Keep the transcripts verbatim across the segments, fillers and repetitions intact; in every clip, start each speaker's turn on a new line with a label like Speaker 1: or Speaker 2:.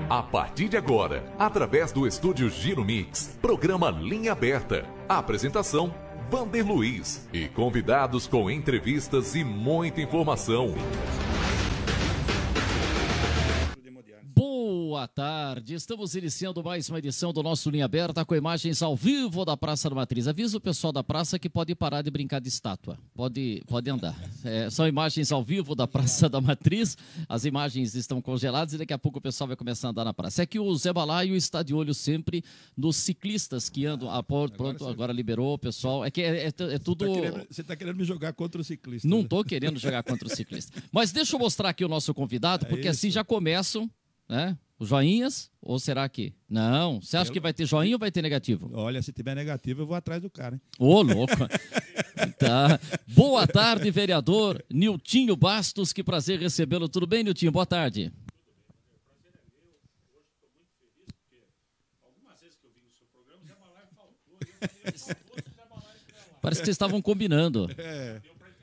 Speaker 1: A partir de agora, através do estúdio Giro Mix, programa Linha Aberta. Apresentação, Vander Luiz. E convidados com entrevistas e muita informação.
Speaker 2: Boa tarde, estamos iniciando mais uma edição do nosso Linha Aberta com imagens ao vivo da Praça da Matriz. Avisa o pessoal da praça que pode parar de brincar de estátua, pode, pode andar. É, são imagens ao vivo da Praça da Matriz, as imagens estão congeladas e daqui a pouco o pessoal vai começar a andar na praça. É que o Zé Balaio está de olho sempre nos ciclistas que andam, ah, pronto, agora, agora liberou o pessoal, é que é, é, é tudo...
Speaker 3: Você está querendo me jogar contra o ciclista.
Speaker 2: Não
Speaker 3: né?
Speaker 2: estou querendo jogar contra o ciclista. Mas deixa eu mostrar aqui o nosso convidado, porque é assim já começam, né? Os joinhas, ou será que? Não. Você acha eu... que vai ter joinha ou vai ter negativo?
Speaker 3: Olha, se tiver negativo, eu vou atrás do cara, hein?
Speaker 2: Ô, louco. Tá. Boa tarde, vereador Niltinho Bastos. Que prazer recebê-lo. Tudo bem, Niltinho? Boa tarde. Parece que vocês estavam combinando.
Speaker 3: É.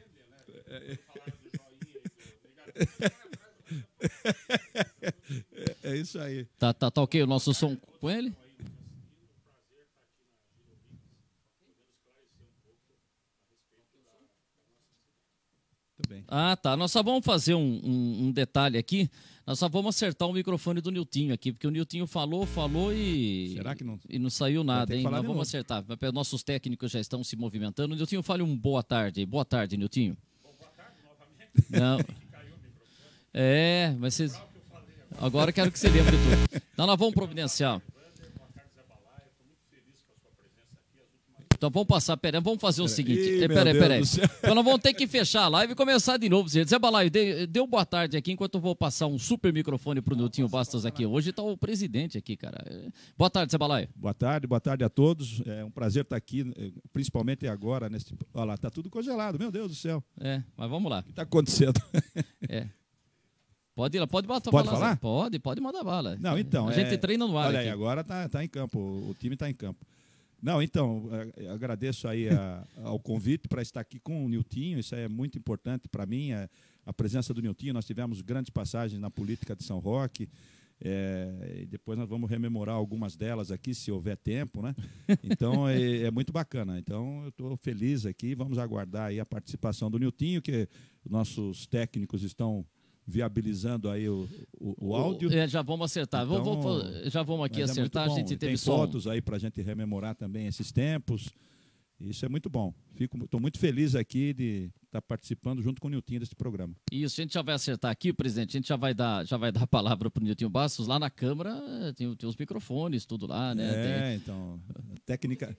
Speaker 3: É isso aí.
Speaker 2: Tá, tá, tá ok o nosso som com ele?
Speaker 3: Tudo bem.
Speaker 2: Ah, tá. Nós só vamos fazer um, um, um detalhe aqui. Nós só vamos acertar o microfone do Niltinho aqui, porque o Niltinho falou, falou e...
Speaker 3: Será que não?
Speaker 2: E não saiu nada, hein? Nós vamos
Speaker 3: novo.
Speaker 2: acertar. Nossos técnicos já estão se movimentando. Niltinho, fale um boa tarde. Boa tarde, Niltinho.
Speaker 4: Boa tarde, novamente.
Speaker 2: Não. É, mas vocês... Agora eu quero que você lembre tudo. Então nós vamos providenciar. Então vamos passar, peraí, vamos fazer o seguinte.
Speaker 3: Ih,
Speaker 2: peraí, peraí.
Speaker 3: Deus do
Speaker 2: Então nós vamos ter que fechar a live e começar de novo. Zé Balaio, dê, dê um boa tarde aqui enquanto eu vou passar um super microfone pro Niltinho Bastos aqui. Hoje está o presidente aqui, cara. Boa tarde, Zé Balaio.
Speaker 3: Boa tarde, boa tarde a todos. É um prazer estar aqui, principalmente agora. Nesse... Olha lá, tá tudo congelado, meu Deus do céu.
Speaker 2: É, mas vamos lá.
Speaker 3: O que está acontecendo?
Speaker 2: É. Pode ir lá, pode botar
Speaker 3: Pode
Speaker 2: falar?
Speaker 3: falar?
Speaker 2: Pode, pode mandar bala.
Speaker 3: Não, então.
Speaker 2: A gente
Speaker 3: é...
Speaker 2: treina no ar.
Speaker 3: Olha
Speaker 2: aqui.
Speaker 3: aí, agora tá, tá em campo, o time está em campo. Não, então, agradeço aí a, ao convite para estar aqui com o Niltinho, isso é muito importante para mim, a, a presença do Niltinho. Nós tivemos grandes passagens na política de São Roque, é, e depois nós vamos rememorar algumas delas aqui, se houver tempo, né? Então, é, é muito bacana. Então, eu estou feliz aqui, vamos aguardar aí a participação do Niltinho, que nossos técnicos estão viabilizando aí o, o, o áudio.
Speaker 2: É, já vamos acertar.
Speaker 3: Então,
Speaker 2: vamos, vamos, já vamos aqui acertar.
Speaker 3: É
Speaker 2: a gente teve
Speaker 3: Tem
Speaker 2: som.
Speaker 3: fotos aí para a gente rememorar também esses tempos. Isso é muito bom. Estou muito feliz aqui de estar tá participando junto com o Niltinho desse programa.
Speaker 2: Isso, a gente já vai acertar aqui, presidente. A gente já vai dar, já vai dar a palavra para o Niltinho Bastos. Lá na Câmara tem, tem os microfones, tudo lá, né?
Speaker 3: É,
Speaker 2: tem...
Speaker 3: então, técnica...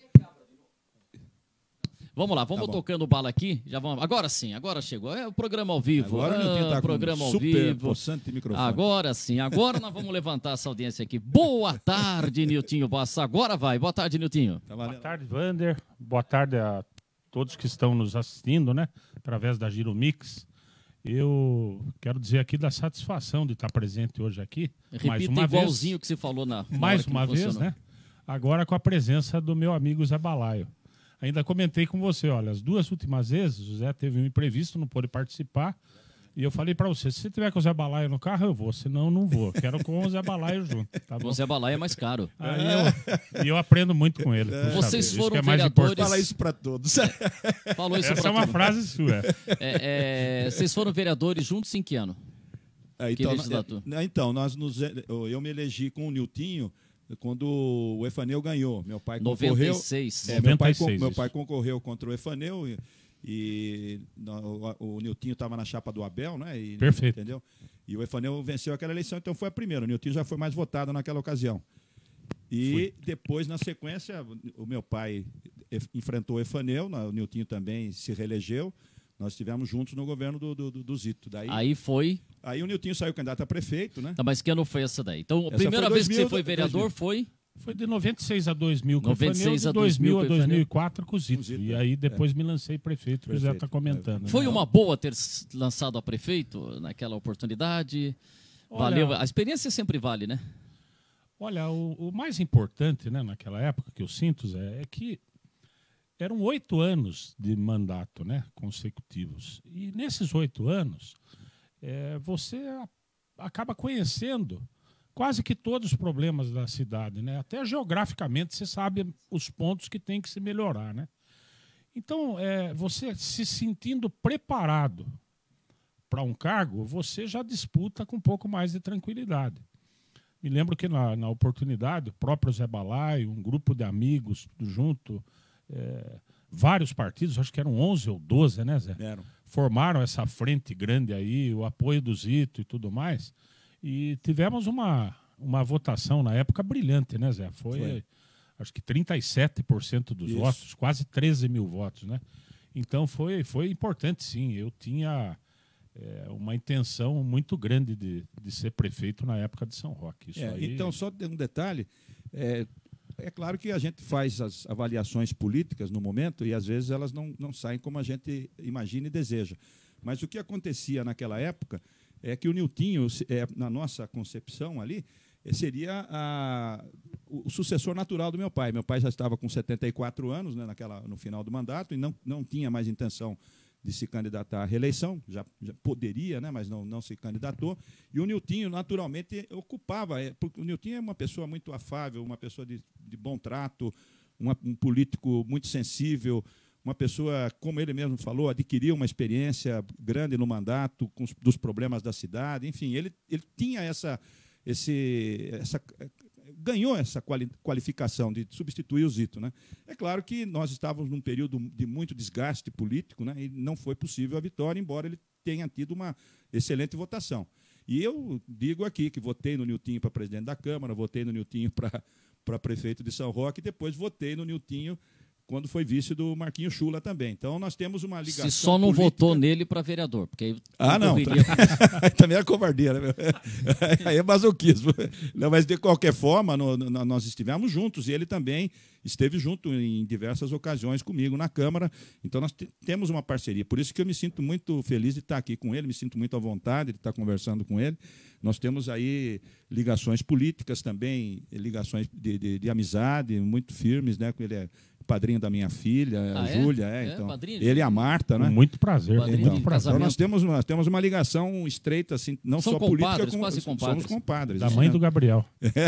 Speaker 2: Vamos lá, vamos
Speaker 3: tá
Speaker 2: tocando bala aqui. Já vamos. Agora sim, agora chegou. É o programa ao vivo.
Speaker 3: Agora
Speaker 2: ah,
Speaker 3: o Niltinho tá
Speaker 2: programa
Speaker 3: com um
Speaker 2: ao
Speaker 3: super
Speaker 2: vivo.
Speaker 3: possante microfone.
Speaker 2: Agora sim, agora nós vamos levantar essa audiência aqui. Boa tarde, Niltinho Bastos. Agora vai. Boa tarde, Niltinho.
Speaker 3: Tá
Speaker 4: Boa tarde, Vander. Boa tarde a todos que estão nos assistindo, né? Através da Giro Mix. Eu quero dizer aqui da satisfação de estar presente hoje aqui.
Speaker 2: Repita
Speaker 4: mais uma
Speaker 2: igualzinho
Speaker 4: vez,
Speaker 2: que você falou na. na
Speaker 4: mais
Speaker 2: hora que
Speaker 4: uma
Speaker 2: não
Speaker 4: vez,
Speaker 2: funcionou.
Speaker 4: né? Agora com a presença do meu amigo Zé Balaio. Ainda comentei com você, olha, as duas últimas vezes o Zé teve um imprevisto, não pôde participar. E eu falei para você, se você tiver com o Zé Balaio no carro, eu vou, senão eu não vou. Quero com o Zé Balaio junto. Tá bom?
Speaker 2: O Zé Balaio é mais caro.
Speaker 4: Aí eu, e eu aprendo muito com ele.
Speaker 2: É. Vocês
Speaker 4: saber.
Speaker 2: foram
Speaker 4: Isso que é mais
Speaker 2: vereadores.
Speaker 4: importante.
Speaker 3: Fala isso para todos.
Speaker 2: Falou isso
Speaker 4: Essa
Speaker 2: pra
Speaker 4: é uma
Speaker 2: todo mundo.
Speaker 4: frase sua.
Speaker 2: É, é, vocês foram vereadores juntos em que ano?
Speaker 3: É,
Speaker 2: Que
Speaker 3: então,
Speaker 2: legislatura?
Speaker 3: é, então, nós nos, eu me elegi com o Niltinho quando o Efaneu ganhou. Meu pai concorreu.
Speaker 2: noventa e seis.
Speaker 3: É, meu, pai,
Speaker 4: noventa e seis,
Speaker 3: meu
Speaker 4: isso.
Speaker 3: pai concorreu contra o Efaneu e, e no, o, o Niltinho estava na chapa do Abel, né? E,
Speaker 4: Perfeito.
Speaker 3: Entendeu? E o Efaneu venceu aquela eleição, então foi a primeira. O Niltinho já foi mais votado naquela ocasião. E
Speaker 4: Fui.
Speaker 3: depois, na sequência, o meu pai enfrentou o Efaneu, o Niltinho também se reelegeu. Nós estivemos juntos no governo do, do, do Zito. Daí,
Speaker 2: Aí foi.
Speaker 3: aí o Niltinho saiu candidato a prefeito, né?
Speaker 2: Tá, mas que ano foi essa daí? Então, a
Speaker 3: Essa
Speaker 2: primeira
Speaker 3: foi
Speaker 2: vez que
Speaker 3: dois mil,
Speaker 2: você foi vereador
Speaker 3: dois mil.
Speaker 2: foi.
Speaker 4: Foi de noventa e seis a dois mil com
Speaker 2: noventa e seis
Speaker 4: o Faneu,
Speaker 2: a
Speaker 4: de dois mil a
Speaker 2: dois mil com o
Speaker 4: dois mil e quatro com o Zito.
Speaker 3: Com o Zito,
Speaker 4: E
Speaker 3: é.
Speaker 4: aí depois me lancei prefeito, que o Zé está
Speaker 3: Prefeito,
Speaker 4: comentando.
Speaker 2: Foi
Speaker 4: né?
Speaker 2: uma boa ter s- lançado a prefeito naquela oportunidade.
Speaker 4: Olha-
Speaker 2: Valeu. A experiência sempre vale, né?
Speaker 4: Olha, o, o mais importante, né, naquela época que eu sinto, Zé, é que eram oito anos de mandato, né, consecutivos. E nesses oito anos, é, você a- acaba conhecendo quase que todos os problemas da cidade, né? Até geograficamente você sabe os pontos que tem que se melhorar, né? Então, é, você se sentindo preparado para um cargo, você já disputa com um pouco mais de tranquilidade. Me lembro que na, na oportunidade, o próprio Zé Balaio, um grupo de amigos, tudo junto, é, vários partidos, acho que eram onze ou doze, né, Zé?
Speaker 3: Eram.
Speaker 4: Formaram essa frente grande aí, o apoio do Zito e tudo mais. E tivemos uma, uma votação na época brilhante, né, Zé? Foi, Foi. acho que trinta e sete por cento dos Isso. votos, quase treze mil votos, né? Então foi, foi importante, sim. Eu tinha é, uma intenção muito grande de, de ser prefeito na época de São Roque. Isso
Speaker 3: é,
Speaker 4: aí...
Speaker 3: Então, só um detalhe. É, é claro que a gente faz as avaliações políticas no momento e, às vezes, elas não, não saem como a gente imagina e deseja. Mas o que acontecia naquela época é que o Niltinho, é, na nossa concepção ali, seria a, o sucessor natural do meu pai. Meu pai já estava com setenta e quatro anos, né, naquela, no final do mandato, e não, não tinha mais intenção de se candidatar à reeleição, já, já poderia, né, mas não, não se candidatou. E o Niltinho, naturalmente, ocupava, é, porque o Niltinho é uma pessoa muito afável, uma pessoa de, de bom trato, uma, um político muito sensível, uma pessoa, como ele mesmo falou, adquiriu uma experiência grande no mandato, com os, dos problemas da cidade, enfim, ele, ele tinha essa... Esse, essa, ganhou essa quali, qualificação de substituir o Zito, né? É claro que nós estávamos num período de muito desgaste político, né? E não foi possível a vitória, embora ele tenha tido uma excelente votação. E eu digo aqui que votei no Niltinho para presidente da Câmara, votei no Niltinho para, para prefeito de São Roque, e depois votei no Niltinho quando foi vice do Marquinho Chula também. Então, nós temos uma ligação.
Speaker 2: Se só não
Speaker 3: política...
Speaker 2: votou nele para vereador, porque aí
Speaker 3: ah, não. Aí também é covardia, né? Aí é masoquismo. Não, mas, de qualquer forma, no, no, nós estivemos juntos e ele também esteve junto em diversas ocasiões comigo na Câmara. Então, nós temos uma parceria. Por isso que eu me sinto muito feliz de estar aqui com ele, me sinto muito à vontade de estar conversando com ele. Nós temos aí ligações políticas também, ligações de, de, de amizade muito firmes, né? Ele é padrinho da minha filha,
Speaker 2: ah,
Speaker 3: a
Speaker 2: é?
Speaker 3: Júlia, é,
Speaker 2: é
Speaker 3: então.
Speaker 2: Padrinho?
Speaker 3: Ele e a Marta, né?
Speaker 4: Muito prazer.
Speaker 2: Padrinho
Speaker 4: muito prazer.
Speaker 3: Então nós temos, nós temos uma ligação estreita, assim, não
Speaker 2: São
Speaker 3: só política,
Speaker 2: compadres,
Speaker 3: como
Speaker 2: quase compadres.
Speaker 3: somos compadres.
Speaker 4: Da mãe
Speaker 3: né?
Speaker 4: do Gabriel.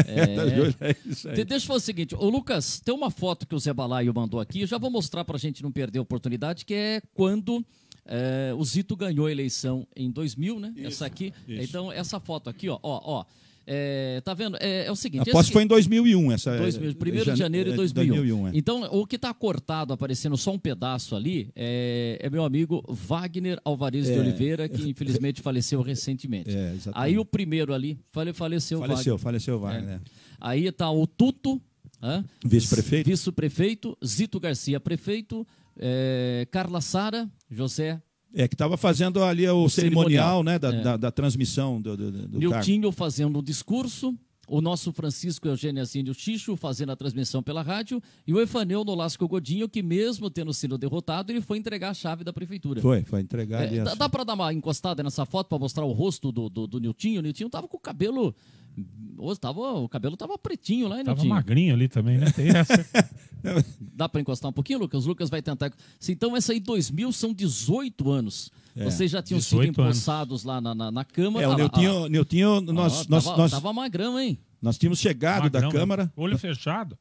Speaker 2: É.
Speaker 3: É isso aí.
Speaker 2: Deixa eu falar o seguinte, ô Lucas, tem uma foto que o Zé Balaio mandou aqui, eu já vou mostrar para a gente não perder a oportunidade, que é quando é, o Zito ganhou a eleição em dois mil, né?
Speaker 3: Isso,
Speaker 2: essa aqui.
Speaker 3: isso.
Speaker 2: Então, essa foto aqui, ó, ó, ó. É, tá vendo? É, é o seguinte...
Speaker 3: A posse
Speaker 2: esse...
Speaker 3: foi em dois mil e um. Essa,
Speaker 2: dois mil, primeiro de janeiro de dois mil e um.
Speaker 3: dois mil e um é.
Speaker 2: Então, o que está cortado, aparecendo só um pedaço ali, é, é meu amigo Wagner Alvarez é. de Oliveira, que infelizmente faleceu recentemente.
Speaker 3: É,
Speaker 2: Aí o primeiro ali, fale, faleceu o Wagner.
Speaker 3: Faleceu, faleceu o Wagner. É.
Speaker 2: Aí está o Tuto,
Speaker 3: vice-prefeito.
Speaker 2: Vice-prefeito, Zito Garcia, prefeito, é, Carla Sara, José...
Speaker 3: É, que estava fazendo ali o, o cerimonial, cerimonial, né, da,
Speaker 2: é.
Speaker 3: da, da transmissão do, do, do
Speaker 2: Niltinho fazendo um discurso, o nosso Francisco Eugênio Asínio Chicho fazendo a transmissão pela rádio, e o Efaneu Nolasco Godinho, que mesmo tendo sido derrotado, ele foi entregar a chave da prefeitura.
Speaker 3: Foi, foi entregar.
Speaker 2: É, dá dá para dar uma encostada nessa foto para mostrar o rosto do, do, do Niltinho? O Niltinho estava com o cabelo... Tava, o cabelo estava pretinho lá, hein,
Speaker 4: Tava
Speaker 2: Niltinho?
Speaker 4: magrinho ali também, né? Tem essa.
Speaker 2: Dá para encostar um pouquinho, Lucas? O Lucas vai tentar... Então, essa aí, dois mil, são dezoito anos. É, Vocês já tinham sido empossados lá na, na, na Câmara.
Speaker 3: É, o Niltinho, ah, Niltinho nós,
Speaker 2: ah,
Speaker 3: nós,
Speaker 2: tava,
Speaker 3: nós...
Speaker 2: Tava magrão, hein?
Speaker 3: Nós tínhamos chegado
Speaker 4: magrão,
Speaker 3: da Câmara...
Speaker 4: Olho fechado.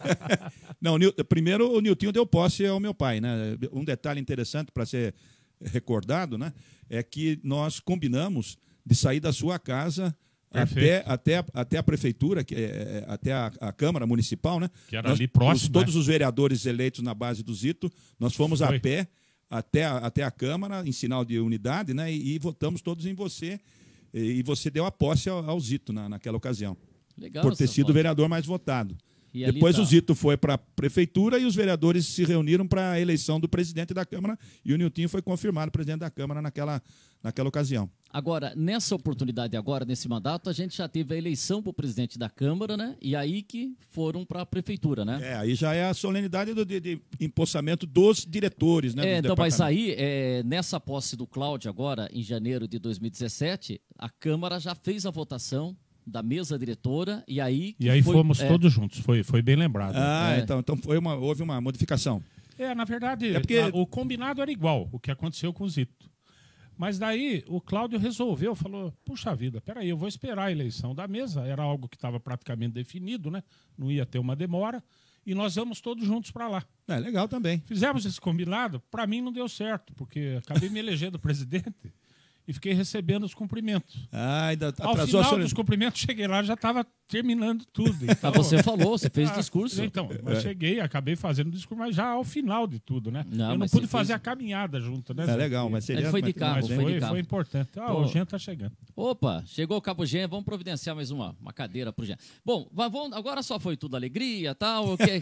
Speaker 3: Não, primeiro o Niltinho deu posse ao meu pai, né? Um detalhe interessante para ser recordado, né? É que nós combinamos de sair da sua casa... Até, até, até a prefeitura, que é, até a, a Câmara Municipal, né?
Speaker 4: Que era
Speaker 3: nós,
Speaker 4: ali próximo.
Speaker 3: Os, todos
Speaker 4: né?
Speaker 3: os vereadores eleitos na base do Zito, nós fomos
Speaker 4: Foi.
Speaker 3: a pé até a, até a Câmara, em sinal de unidade, né? E, e votamos todos em você. E, e você deu a posse ao, ao Zito na, naquela ocasião.
Speaker 2: Legal,
Speaker 3: por ter sido
Speaker 2: foto.
Speaker 3: o vereador mais votado.
Speaker 2: E
Speaker 3: Depois
Speaker 2: tá.
Speaker 3: o Zito foi para a prefeitura e os vereadores se reuniram para a eleição do presidente da Câmara e o Niltinho foi confirmado presidente da Câmara naquela, naquela ocasião.
Speaker 2: Agora, nessa oportunidade agora, nesse mandato, a gente já teve a eleição para o presidente da Câmara, né? E aí que foram para a prefeitura, né?
Speaker 3: É, aí já é a solenidade do, de, de empossamento dos diretores, né?
Speaker 2: É, então, mas aí, é, nessa posse do Cláudio agora, em janeiro de dois mil e dezessete, a Câmara já fez a votação da mesa diretora, e aí...
Speaker 4: E aí
Speaker 2: foi,
Speaker 4: fomos
Speaker 2: é...
Speaker 4: todos juntos, foi, foi bem lembrado.
Speaker 3: Ah,
Speaker 2: é.
Speaker 3: então, então foi uma, houve uma modificação.
Speaker 4: É, na verdade,
Speaker 3: é porque...
Speaker 4: a, o combinado era igual, o que aconteceu com o Zito. Mas daí o Cláudio resolveu, falou, puxa vida, peraí, eu vou esperar a eleição da mesa, era algo que estava praticamente definido, né? Não ia ter uma demora, e nós vamos todos juntos para lá.
Speaker 3: É legal também.
Speaker 4: Fizemos esse combinado, para mim não deu certo, porque acabei me elegendo presidente e fiquei recebendo os cumprimentos.
Speaker 3: Ah, ainda
Speaker 4: Ao
Speaker 3: atrasou
Speaker 4: final
Speaker 3: a
Speaker 4: dos cumprimentos, cheguei lá, já estava terminando tudo.
Speaker 2: Ah,
Speaker 4: Então,
Speaker 2: você falou, você fez
Speaker 4: ah,
Speaker 2: discurso.
Speaker 4: Então, mas cheguei, acabei fazendo o discurso, mas já ao final de tudo, né?
Speaker 2: Não,
Speaker 4: eu não
Speaker 2: mas
Speaker 4: pude
Speaker 2: você
Speaker 4: fazer
Speaker 2: fez-
Speaker 4: a caminhada junto, né?
Speaker 3: É
Speaker 4: Zé?
Speaker 3: legal, mas seria...
Speaker 2: Ele foi de
Speaker 3: mas-
Speaker 2: carro,
Speaker 4: Mas
Speaker 2: foi
Speaker 4: foi,
Speaker 2: de carro.
Speaker 4: foi importante. Ah,
Speaker 2: Pô.
Speaker 4: o Jean tá chegando.
Speaker 2: Opa, chegou o Cabo Gen, vamos providenciar mais uma, uma cadeira pro Gen. Bom, mas vamos, agora só foi tudo alegria e tal. Okay.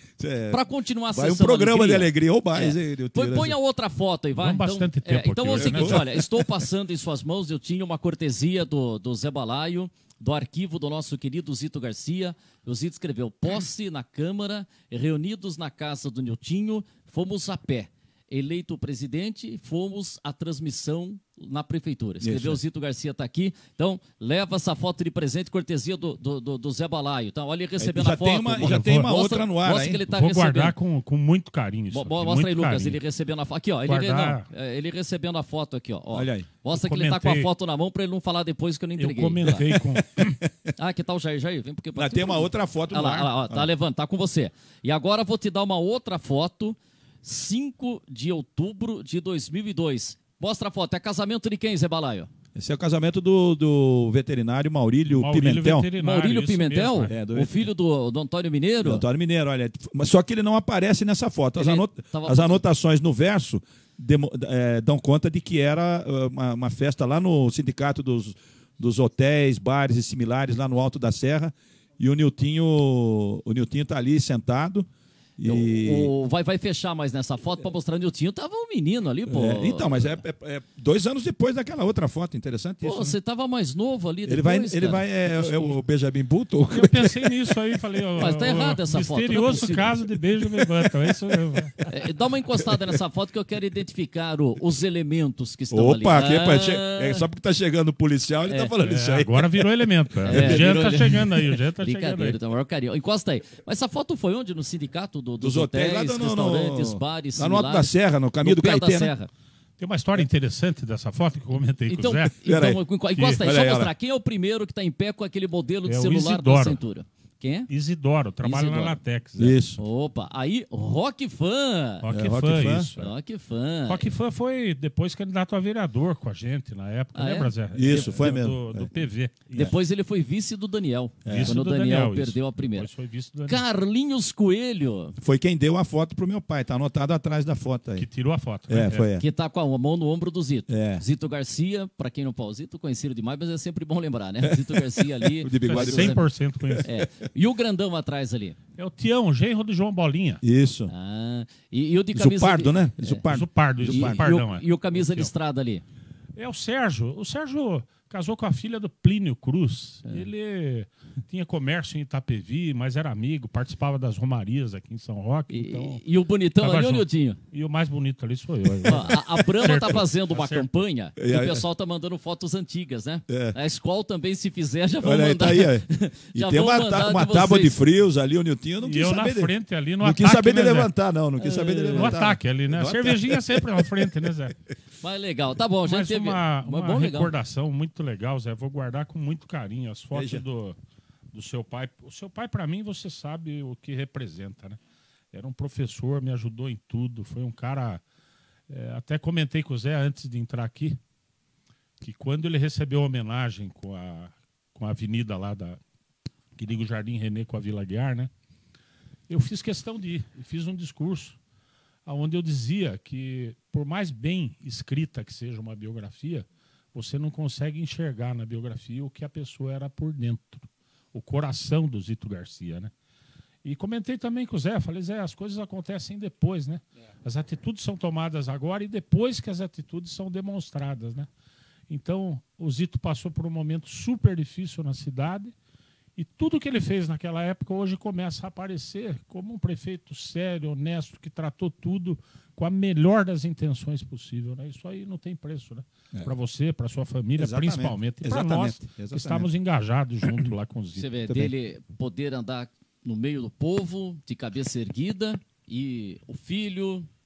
Speaker 3: É,
Speaker 2: Para continuar a
Speaker 3: vai um
Speaker 2: sessão
Speaker 3: programa de
Speaker 2: alegria.
Speaker 3: alegria, ou mais,
Speaker 2: É.
Speaker 3: hein, Niltinho,
Speaker 2: Põe,
Speaker 3: né,
Speaker 2: põe
Speaker 3: Zé?
Speaker 2: a outra foto aí, vai.
Speaker 4: Vamos bastante
Speaker 2: então,
Speaker 4: tempo
Speaker 2: então é o
Speaker 4: aqui,
Speaker 2: seguinte,
Speaker 3: né?
Speaker 2: olha, estou passando em suas mãos, eu tinha uma cortesia do, do Zé Balaio, do arquivo do nosso querido Zito Garcia. O Zito escreveu, posse na Câmara, reunidos na casa do Niltinho, fomos a pé. Eleito o presidente, fomos à transmissão na prefeitura. Escreveu, o
Speaker 3: Isso.
Speaker 2: Zito Garcia está aqui. Então, leva essa foto de presente, cortesia do, do, do, do Zé Balaio. Então, olha ele recebendo
Speaker 3: já
Speaker 2: a foto.
Speaker 3: tem uma,
Speaker 2: Mostra-
Speaker 3: já tem uma
Speaker 4: Mostra-
Speaker 3: outra no ar,
Speaker 2: mostra
Speaker 3: hein?
Speaker 2: que ele está
Speaker 4: Vou
Speaker 2: recebendo.
Speaker 4: guardar com, com muito carinho isso
Speaker 2: Mo-
Speaker 4: aqui,
Speaker 2: mo-
Speaker 4: muito
Speaker 2: Mostra aí, Lucas,
Speaker 4: carinho.
Speaker 2: ele recebendo a foto. Aqui, ó, ele,
Speaker 4: Guardar.
Speaker 2: não, é, ele recebendo a foto aqui, ó. ó.
Speaker 3: Olha aí.
Speaker 2: Mostra
Speaker 4: Eu
Speaker 2: que ele tá com a
Speaker 4: comentei-
Speaker 2: foto na mão para ele não falar depois que eu não
Speaker 4: Eu
Speaker 2: entreguei.
Speaker 4: comentei com...
Speaker 2: Ah, que tal o Jair? Jair, vem porque...
Speaker 3: Mas tem uma outra foto
Speaker 2: Olha
Speaker 3: no
Speaker 2: lá,
Speaker 3: ar.
Speaker 2: olha lá, ó, tá
Speaker 3: Ah.
Speaker 2: levando, tá com você. E agora eu vou te dar uma outra foto, cinco de outubro de dois mil e dois. Mostra a foto, é casamento de quem, Zé Balaio?
Speaker 3: Esse é o casamento do, do veterinário Maurílio,
Speaker 4: Maurílio
Speaker 3: Pimentel.
Speaker 4: Veterinário,
Speaker 2: Maurílio
Speaker 4: isso
Speaker 2: Pimentel,
Speaker 4: mesmo,
Speaker 3: é. É, do-
Speaker 2: o filho do, do Antônio Mineiro.
Speaker 3: Do Antônio Mineiro, olha. Mas só que ele não aparece nessa foto. As,
Speaker 2: Ele
Speaker 3: anot-
Speaker 2: tava-
Speaker 3: as anotações no verso demo- eh, dão conta de que era ah, uma, uma festa lá no sindicato dos, dos hotéis, bares e similares, lá no Alto da Serra. E o Niltinho, o Niltinho tá ali sentado. E...
Speaker 2: O, o- vai, vai fechar mais nessa foto para mostrar o Niltinho. Tava um menino ali, pô.
Speaker 3: É, então, mas é, é- é dois anos depois daquela outra foto, interessante
Speaker 2: Pô,
Speaker 3: isso. né?
Speaker 2: você tava mais novo ali
Speaker 3: Ele
Speaker 2: depois,
Speaker 3: vai, ele
Speaker 2: cara.
Speaker 3: vai é, é o Benjamin Button.
Speaker 4: Eu pensei nisso aí, falei... ó,
Speaker 2: Mas tá
Speaker 4: ó,
Speaker 2: errado essa foto, não é
Speaker 4: Misterioso
Speaker 2: possível.
Speaker 4: caso de Benjamin Button, é isso mesmo.
Speaker 2: É, dá uma encostada nessa foto que eu quero identificar o- os elementos que estão ali.
Speaker 3: Opa, aqui,
Speaker 2: Ah,
Speaker 3: pá, che- é, só porque tá chegando o policial, ele tá falando isso
Speaker 4: É,
Speaker 3: aí.
Speaker 4: agora virou elemento.
Speaker 2: É,
Speaker 4: o Jean
Speaker 2: virou
Speaker 4: tá
Speaker 2: ele-
Speaker 4: chegando aí, o Jean tá chegando aí.
Speaker 2: Brincadeira, então, maior carinho. Encosta aí. Mas essa foto foi onde? No sindicato do- dos,
Speaker 3: Dos hotéis, lá
Speaker 2: hotéis,
Speaker 3: do- no-
Speaker 2: restaurantes,
Speaker 3: no-
Speaker 2: bares,
Speaker 3: lá no Alto da
Speaker 2: similares,
Speaker 3: Serra, no caminho
Speaker 2: no
Speaker 3: do
Speaker 2: pé da
Speaker 3: Caetê, né?
Speaker 2: Serra.
Speaker 4: Tem uma história interessante dessa foto que eu comentei
Speaker 2: Então,
Speaker 4: com o Zé.
Speaker 3: Pera
Speaker 2: então enco- encosta aí,
Speaker 3: Olha
Speaker 2: só
Speaker 3: aí, olha
Speaker 2: mostrar.
Speaker 3: lá.
Speaker 2: Quem é o primeiro que está em pé com aquele modelo de
Speaker 4: É o
Speaker 2: celular na
Speaker 4: Isidoro.
Speaker 2: cintura? Quem é?
Speaker 4: Isidoro, trabalha
Speaker 2: Isidoro.
Speaker 4: na Latex. Zé.
Speaker 3: Isso.
Speaker 2: Opa, aí, Rock Fã.
Speaker 4: Rock,
Speaker 3: É, Rock
Speaker 4: Fã,
Speaker 3: Fã.
Speaker 4: isso. é.
Speaker 2: Rock Fã.
Speaker 4: Rock Fã foi depois candidato a vereador com a gente na época,
Speaker 2: Ah,
Speaker 4: lembra,
Speaker 2: é?
Speaker 4: Zé?
Speaker 3: Isso,
Speaker 4: Do-
Speaker 3: foi
Speaker 4: do-
Speaker 3: mesmo.
Speaker 4: Do,
Speaker 3: É.
Speaker 4: P V.
Speaker 2: Depois ele foi vice do Daniel.
Speaker 4: Vice
Speaker 2: Quando
Speaker 4: do
Speaker 2: o Daniel,
Speaker 4: Daniel,
Speaker 2: perdeu
Speaker 4: isso.
Speaker 2: a primeira.
Speaker 4: Depois foi vice do Daniel.
Speaker 2: Carlinhos Coelho,
Speaker 3: Foi quem deu a foto pro meu pai, tá anotado atrás da foto aí.
Speaker 4: Que tirou a foto.
Speaker 3: É,
Speaker 4: né?
Speaker 3: foi. É.
Speaker 2: que tá com a mão no ombro do Zito.
Speaker 3: É.
Speaker 2: Zito Garcia, para quem não pode, Zito conhecido demais, mas é sempre bom lembrar, né? Zito Garcia ali.
Speaker 3: O de bigode.
Speaker 4: cem por cento conhecido.
Speaker 2: É. E o grandão atrás ali.
Speaker 4: É o Tião, genro do João Bolinha.
Speaker 3: Isso.
Speaker 2: Ah, e, e o de camisa.
Speaker 3: Zupardo,
Speaker 2: de-
Speaker 3: né?
Speaker 2: É.
Speaker 3: Zupardo.
Speaker 4: Zupardo, isso,
Speaker 2: E, e,
Speaker 4: Zupardão,
Speaker 2: o,
Speaker 4: é.
Speaker 2: e o camisa
Speaker 4: O Tião.
Speaker 2: listrada ali.
Speaker 4: É o Sérgio. O Sérgio casou com a filha do Plínio Cruz.
Speaker 2: É.
Speaker 4: Ele tinha comércio em Itapevi, mas era amigo, participava das romarias aqui em São Roque.
Speaker 2: E,
Speaker 4: então...
Speaker 2: e o bonitão
Speaker 4: Tava
Speaker 2: ali, ô
Speaker 4: junto.
Speaker 2: Niltinho?
Speaker 4: E o mais bonito ali sou eu.
Speaker 2: Ó, a, a Brahma tá fazendo uma
Speaker 4: Acertou.
Speaker 2: campanha e
Speaker 3: E
Speaker 2: o
Speaker 3: aí-
Speaker 2: pessoal tá mandando fotos antigas, né?
Speaker 3: É.
Speaker 2: A escola também, se fizer, já vão
Speaker 3: Olha aí,
Speaker 2: mandar.
Speaker 3: tá aí. ó. E
Speaker 2: Já
Speaker 3: tem
Speaker 2: vão
Speaker 3: uma,
Speaker 2: mandar
Speaker 3: ta- uma
Speaker 2: de
Speaker 3: tábua de
Speaker 2: vocês.
Speaker 3: frios ali, o Niltinho não
Speaker 4: E
Speaker 3: quis
Speaker 4: eu
Speaker 3: saber
Speaker 4: na
Speaker 3: de-
Speaker 4: frente ali no
Speaker 3: Não
Speaker 4: ataque,
Speaker 3: quis saber de
Speaker 4: né, Zé?
Speaker 3: levantar, não. Não quis saber de
Speaker 4: No
Speaker 3: levantar.
Speaker 4: ataque ali, né?
Speaker 3: No
Speaker 4: A cervejinha sempre na frente, né, Zé?
Speaker 2: Mas legal, tá bom, já
Speaker 4: Mas
Speaker 2: teve.
Speaker 4: uma,
Speaker 2: Mas
Speaker 4: uma
Speaker 2: bom, legal.
Speaker 4: recordação muito legal, Zé. Vou guardar com muito carinho as fotos
Speaker 3: Veja.
Speaker 4: do, do seu pai. O seu pai, para mim, você sabe o que representa, né? Era um professor, me ajudou em tudo. Foi um cara... é, até comentei com o Zé antes de entrar aqui, que quando ele recebeu a homenagem com a, com a avenida lá da... que liga o Jardim René com a Vila Guiar, né? Eu fiz questão de ir. E fiz um discurso onde eu dizia que, por mais bem escrita que seja uma biografia, você não consegue enxergar na biografia o que a pessoa era por dentro, o coração do Zito Garcia, né? E comentei também com o Zé, falei, Zé, as coisas acontecem depois, né? As atitudes são tomadas agora e depois que as atitudes são demonstradas, né? Então, o Zito passou por um momento super difícil na cidade e tudo que ele fez naquela época hoje começa a aparecer como um prefeito sério, honesto, que tratou tudo com a melhor das intenções possível, né? Isso aí não tem preço, né?
Speaker 3: É.
Speaker 4: Para você, para sua família,
Speaker 3: Exatamente.
Speaker 4: principalmente, e para
Speaker 3: Exatamente.
Speaker 4: nós que
Speaker 3: Exatamente.
Speaker 4: estamos engajados junto lá com o Zito.
Speaker 2: Você vê,
Speaker 3: Também.
Speaker 2: dele poder andar no meio do povo, de cabeça erguida, e o filho,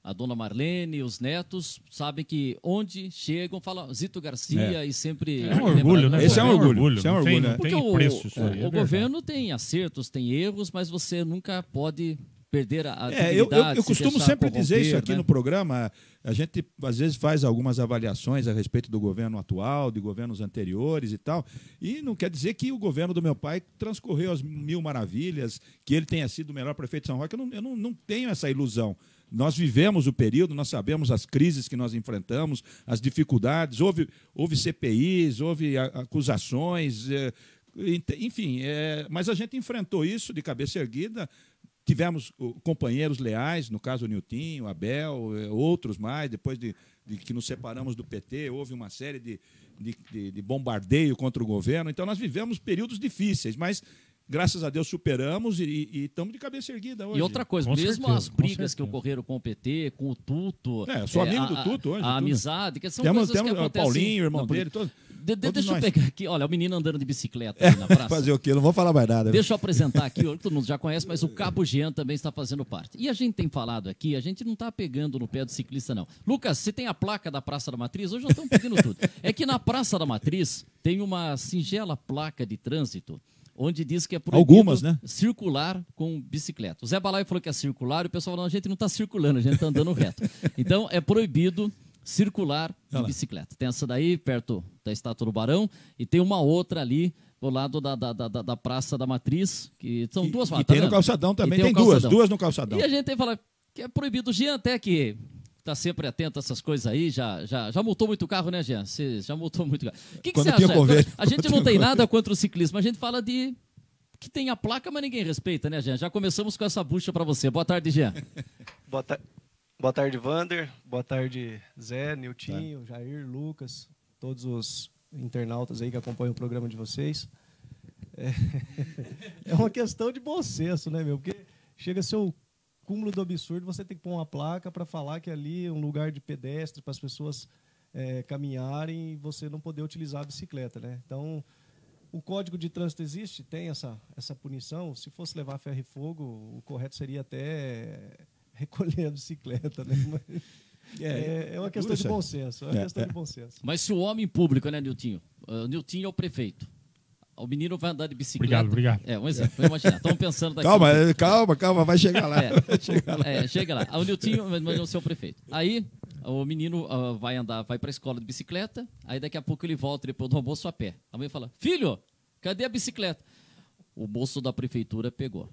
Speaker 2: a dona Marlene, os netos, sabem que onde chegam, falam Zito Garcia
Speaker 3: É.
Speaker 2: e sempre...
Speaker 4: É um orgulho, né?
Speaker 3: Esse é um
Speaker 4: É um
Speaker 3: orgulho,
Speaker 4: orgulho.
Speaker 3: esse é um
Speaker 4: Não tem-
Speaker 3: orgulho,
Speaker 4: não
Speaker 3: né?
Speaker 4: tem
Speaker 2: o,
Speaker 4: preço isso aí,
Speaker 2: o,
Speaker 4: é
Speaker 2: o
Speaker 4: verdade.
Speaker 2: governo tem acertos, tem erros, mas você nunca pode perder a, a
Speaker 3: É, eu, eu,
Speaker 2: dignidade,
Speaker 3: eu
Speaker 2: se
Speaker 3: costumo
Speaker 2: deixar
Speaker 3: sempre dizer
Speaker 2: corromper,
Speaker 3: isso aqui
Speaker 2: né?
Speaker 3: no programa. A gente, às vezes, faz algumas avaliações a respeito do governo atual, de governos anteriores e tal. E não quer dizer que o governo do meu pai transcorreu as mil maravilhas, que ele tenha sido o melhor prefeito de São Roque. Eu não, eu não, não tenho essa ilusão. Nós vivemos o período, nós sabemos as crises que nós enfrentamos, as dificuldades. Houve, houve C P Is, houve a- acusações, é, ent- enfim. É, mas a gente enfrentou isso de cabeça erguida. Tivemos uh, companheiros leais, no caso o Niltinho, o Abel, eh, outros mais, depois de, de que nos separamos do P T, houve uma série de, de, de- de bombardeio contra o governo. Então, nós vivemos períodos difíceis, mas, graças a Deus, superamos e e estamos de cabeça erguida hoje.
Speaker 2: E outra coisa,
Speaker 4: Com
Speaker 2: mesmo
Speaker 4: certeza,
Speaker 2: as
Speaker 4: com
Speaker 2: brigas
Speaker 4: certeza.
Speaker 2: que ocorreram com o P T, com o Tuto...
Speaker 3: É, eu sou amigo
Speaker 2: a-
Speaker 3: do Tuto hoje,
Speaker 2: A, a
Speaker 3: tudo.
Speaker 2: amizade, que são
Speaker 3: Temos,
Speaker 2: coisas
Speaker 3: temos
Speaker 2: que
Speaker 3: o
Speaker 2: acontecem...
Speaker 3: Paulinho, irmão
Speaker 2: na
Speaker 3: dele,
Speaker 2: política.
Speaker 3: todo,
Speaker 2: De- de-
Speaker 3: todos
Speaker 2: deixa eu
Speaker 3: nós.
Speaker 2: pegar aqui, olha, o menino andando de bicicleta ali na praça.
Speaker 3: Fazer o quê? Não vou falar mais nada.
Speaker 2: Deixa eu apresentar aqui, todo mundo já conhece, mas o Cabo Jean também está fazendo parte. E a gente tem falado aqui, a gente não está pegando no pé do ciclista, não. Lucas, você tem a placa da Praça da Matriz? Hoje nós estamos pedindo tudo. É que na Praça da Matriz tem uma singela placa de trânsito, onde diz que é proibido
Speaker 3: Algumas, né?
Speaker 2: circular com bicicleta. O Zé Balai falou que é circular, e o pessoal falou, não, a gente não está circulando, a gente está andando reto. Então, é proibido circular de bicicleta. Tem essa daí, perto da Estátua do Barão, e tem uma outra ali, do lado da, da, da, da Praça da Matriz, que são duas
Speaker 3: E,
Speaker 2: vagas,
Speaker 3: e tem
Speaker 2: tá
Speaker 3: no
Speaker 2: vendo?
Speaker 3: calçadão também,
Speaker 2: E
Speaker 3: tem,
Speaker 2: o
Speaker 3: duas,
Speaker 2: calçadão.
Speaker 3: duas no calçadão.
Speaker 2: E a gente tem que falar que é proibido. O Jean até que tá sempre atento a essas coisas aí, já, já, já multou muito carro, né, Jean? Você já multou muito carro. O que, que
Speaker 3: Quando
Speaker 2: você
Speaker 3: tinha
Speaker 2: acha?
Speaker 3: convênio.
Speaker 2: A gente
Speaker 3: Quando
Speaker 2: não
Speaker 3: tinha
Speaker 2: tem
Speaker 3: convênio.
Speaker 2: nada contra o ciclismo, a gente fala de que tem a placa, mas ninguém respeita, né, Jean? Já começamos com essa bucha para você. Boa tarde, Jean.
Speaker 5: Boa, ta- Boa tarde, Vander. Boa tarde, Zé, Niltinho, Jair, Lucas, todos os internautas aí que acompanham o programa de vocês. É, é uma questão de bom senso, né, meu? Porque chega a ser o cúmulo do absurdo você ter que pôr uma placa para falar que ali é um lugar de pedestre para as pessoas é, caminharem e você não poder utilizar a bicicleta, né? Então, o Código de Trânsito existe, tem essa, essa punição. Se fosse levar ferro e fogo, o correto seria até recolher a bicicleta, né? Mas é, é uma questão de bom senso. É uma
Speaker 3: É,
Speaker 5: questão
Speaker 3: é.
Speaker 5: de bom senso.
Speaker 2: Mas se o homem público, né, Niltinho? O Niltinho é o prefeito. O menino vai andar de bicicleta.
Speaker 4: Obrigado, obrigado.
Speaker 2: É, um exemplo. Vamos imaginar. Estamos pensando daqui.
Speaker 3: Calma, é, calma, calma, vai chegar lá.
Speaker 2: É,
Speaker 3: Vai chegar lá.
Speaker 2: é, chega lá. O Niltinho, mas não é o seu prefeito. Aí o menino ah, vai andar, vai para a escola de bicicleta, aí daqui a pouco ele volta depois do almoço a pé. A mãe fala, filho, cadê a bicicleta? O moço da prefeitura pegou.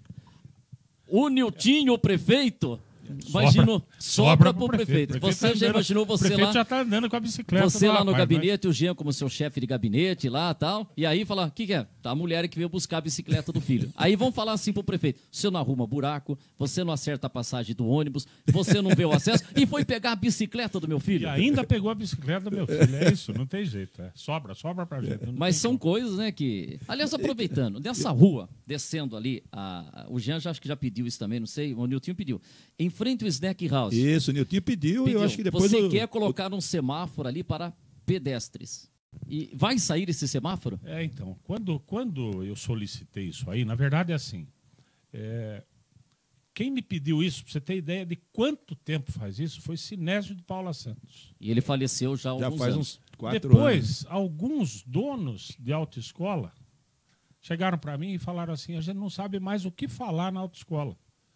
Speaker 2: O Niltinho, o prefeito, imaginou, sobra para o prefeito.
Speaker 4: prefeito
Speaker 2: Você
Speaker 4: tá
Speaker 2: já
Speaker 4: andando-
Speaker 2: imaginou
Speaker 4: o
Speaker 2: você
Speaker 4: prefeito
Speaker 2: lá...
Speaker 4: já está andando com a bicicleta.
Speaker 2: Você
Speaker 4: do
Speaker 2: lá no
Speaker 4: rapaz,
Speaker 2: gabinete, o Jean como seu chefe de gabinete lá e tal, e aí fala, o que, que é? Tá a mulher que veio buscar a bicicleta do filho. Aí vão falar assim pro prefeito, você não arruma buraco, você não acerta a passagem do ônibus, você não vê o acesso, e foi pegar a bicicleta do meu
Speaker 4: E
Speaker 2: filho.
Speaker 4: ainda pegou a bicicleta do meu filho. É isso, não tem jeito. É. Sobra, sobra pra gente. não
Speaker 2: Mas
Speaker 4: tem
Speaker 2: são
Speaker 4: como.
Speaker 2: coisas, né, que... Aliás, aproveitando, nessa rua, descendo ali, a... a- o Jean já acho que já pediu isso também, não sei, o Niltinho pediu. Em frente ao Snack House.
Speaker 3: Isso, o Niltinho pediu, e
Speaker 2: Pediu.
Speaker 3: eu acho que depois...
Speaker 2: Você
Speaker 3: o-
Speaker 2: quer colocar um semáforo ali para pedestres. E vai sair esse semáforo?
Speaker 4: É, então, quando, quando eu solicitei isso aí, na verdade é assim, é, quem me pediu isso, para você ter ideia de quanto tempo faz isso, foi Sinésio de Paula Santos.
Speaker 2: E ele faleceu já há
Speaker 3: Já
Speaker 2: alguns
Speaker 3: faz
Speaker 2: anos.
Speaker 3: uns quatro
Speaker 4: Depois, alguns donos de autoescola chegaram para mim e falaram assim, a gente não sabe mais o que falar na autoescola.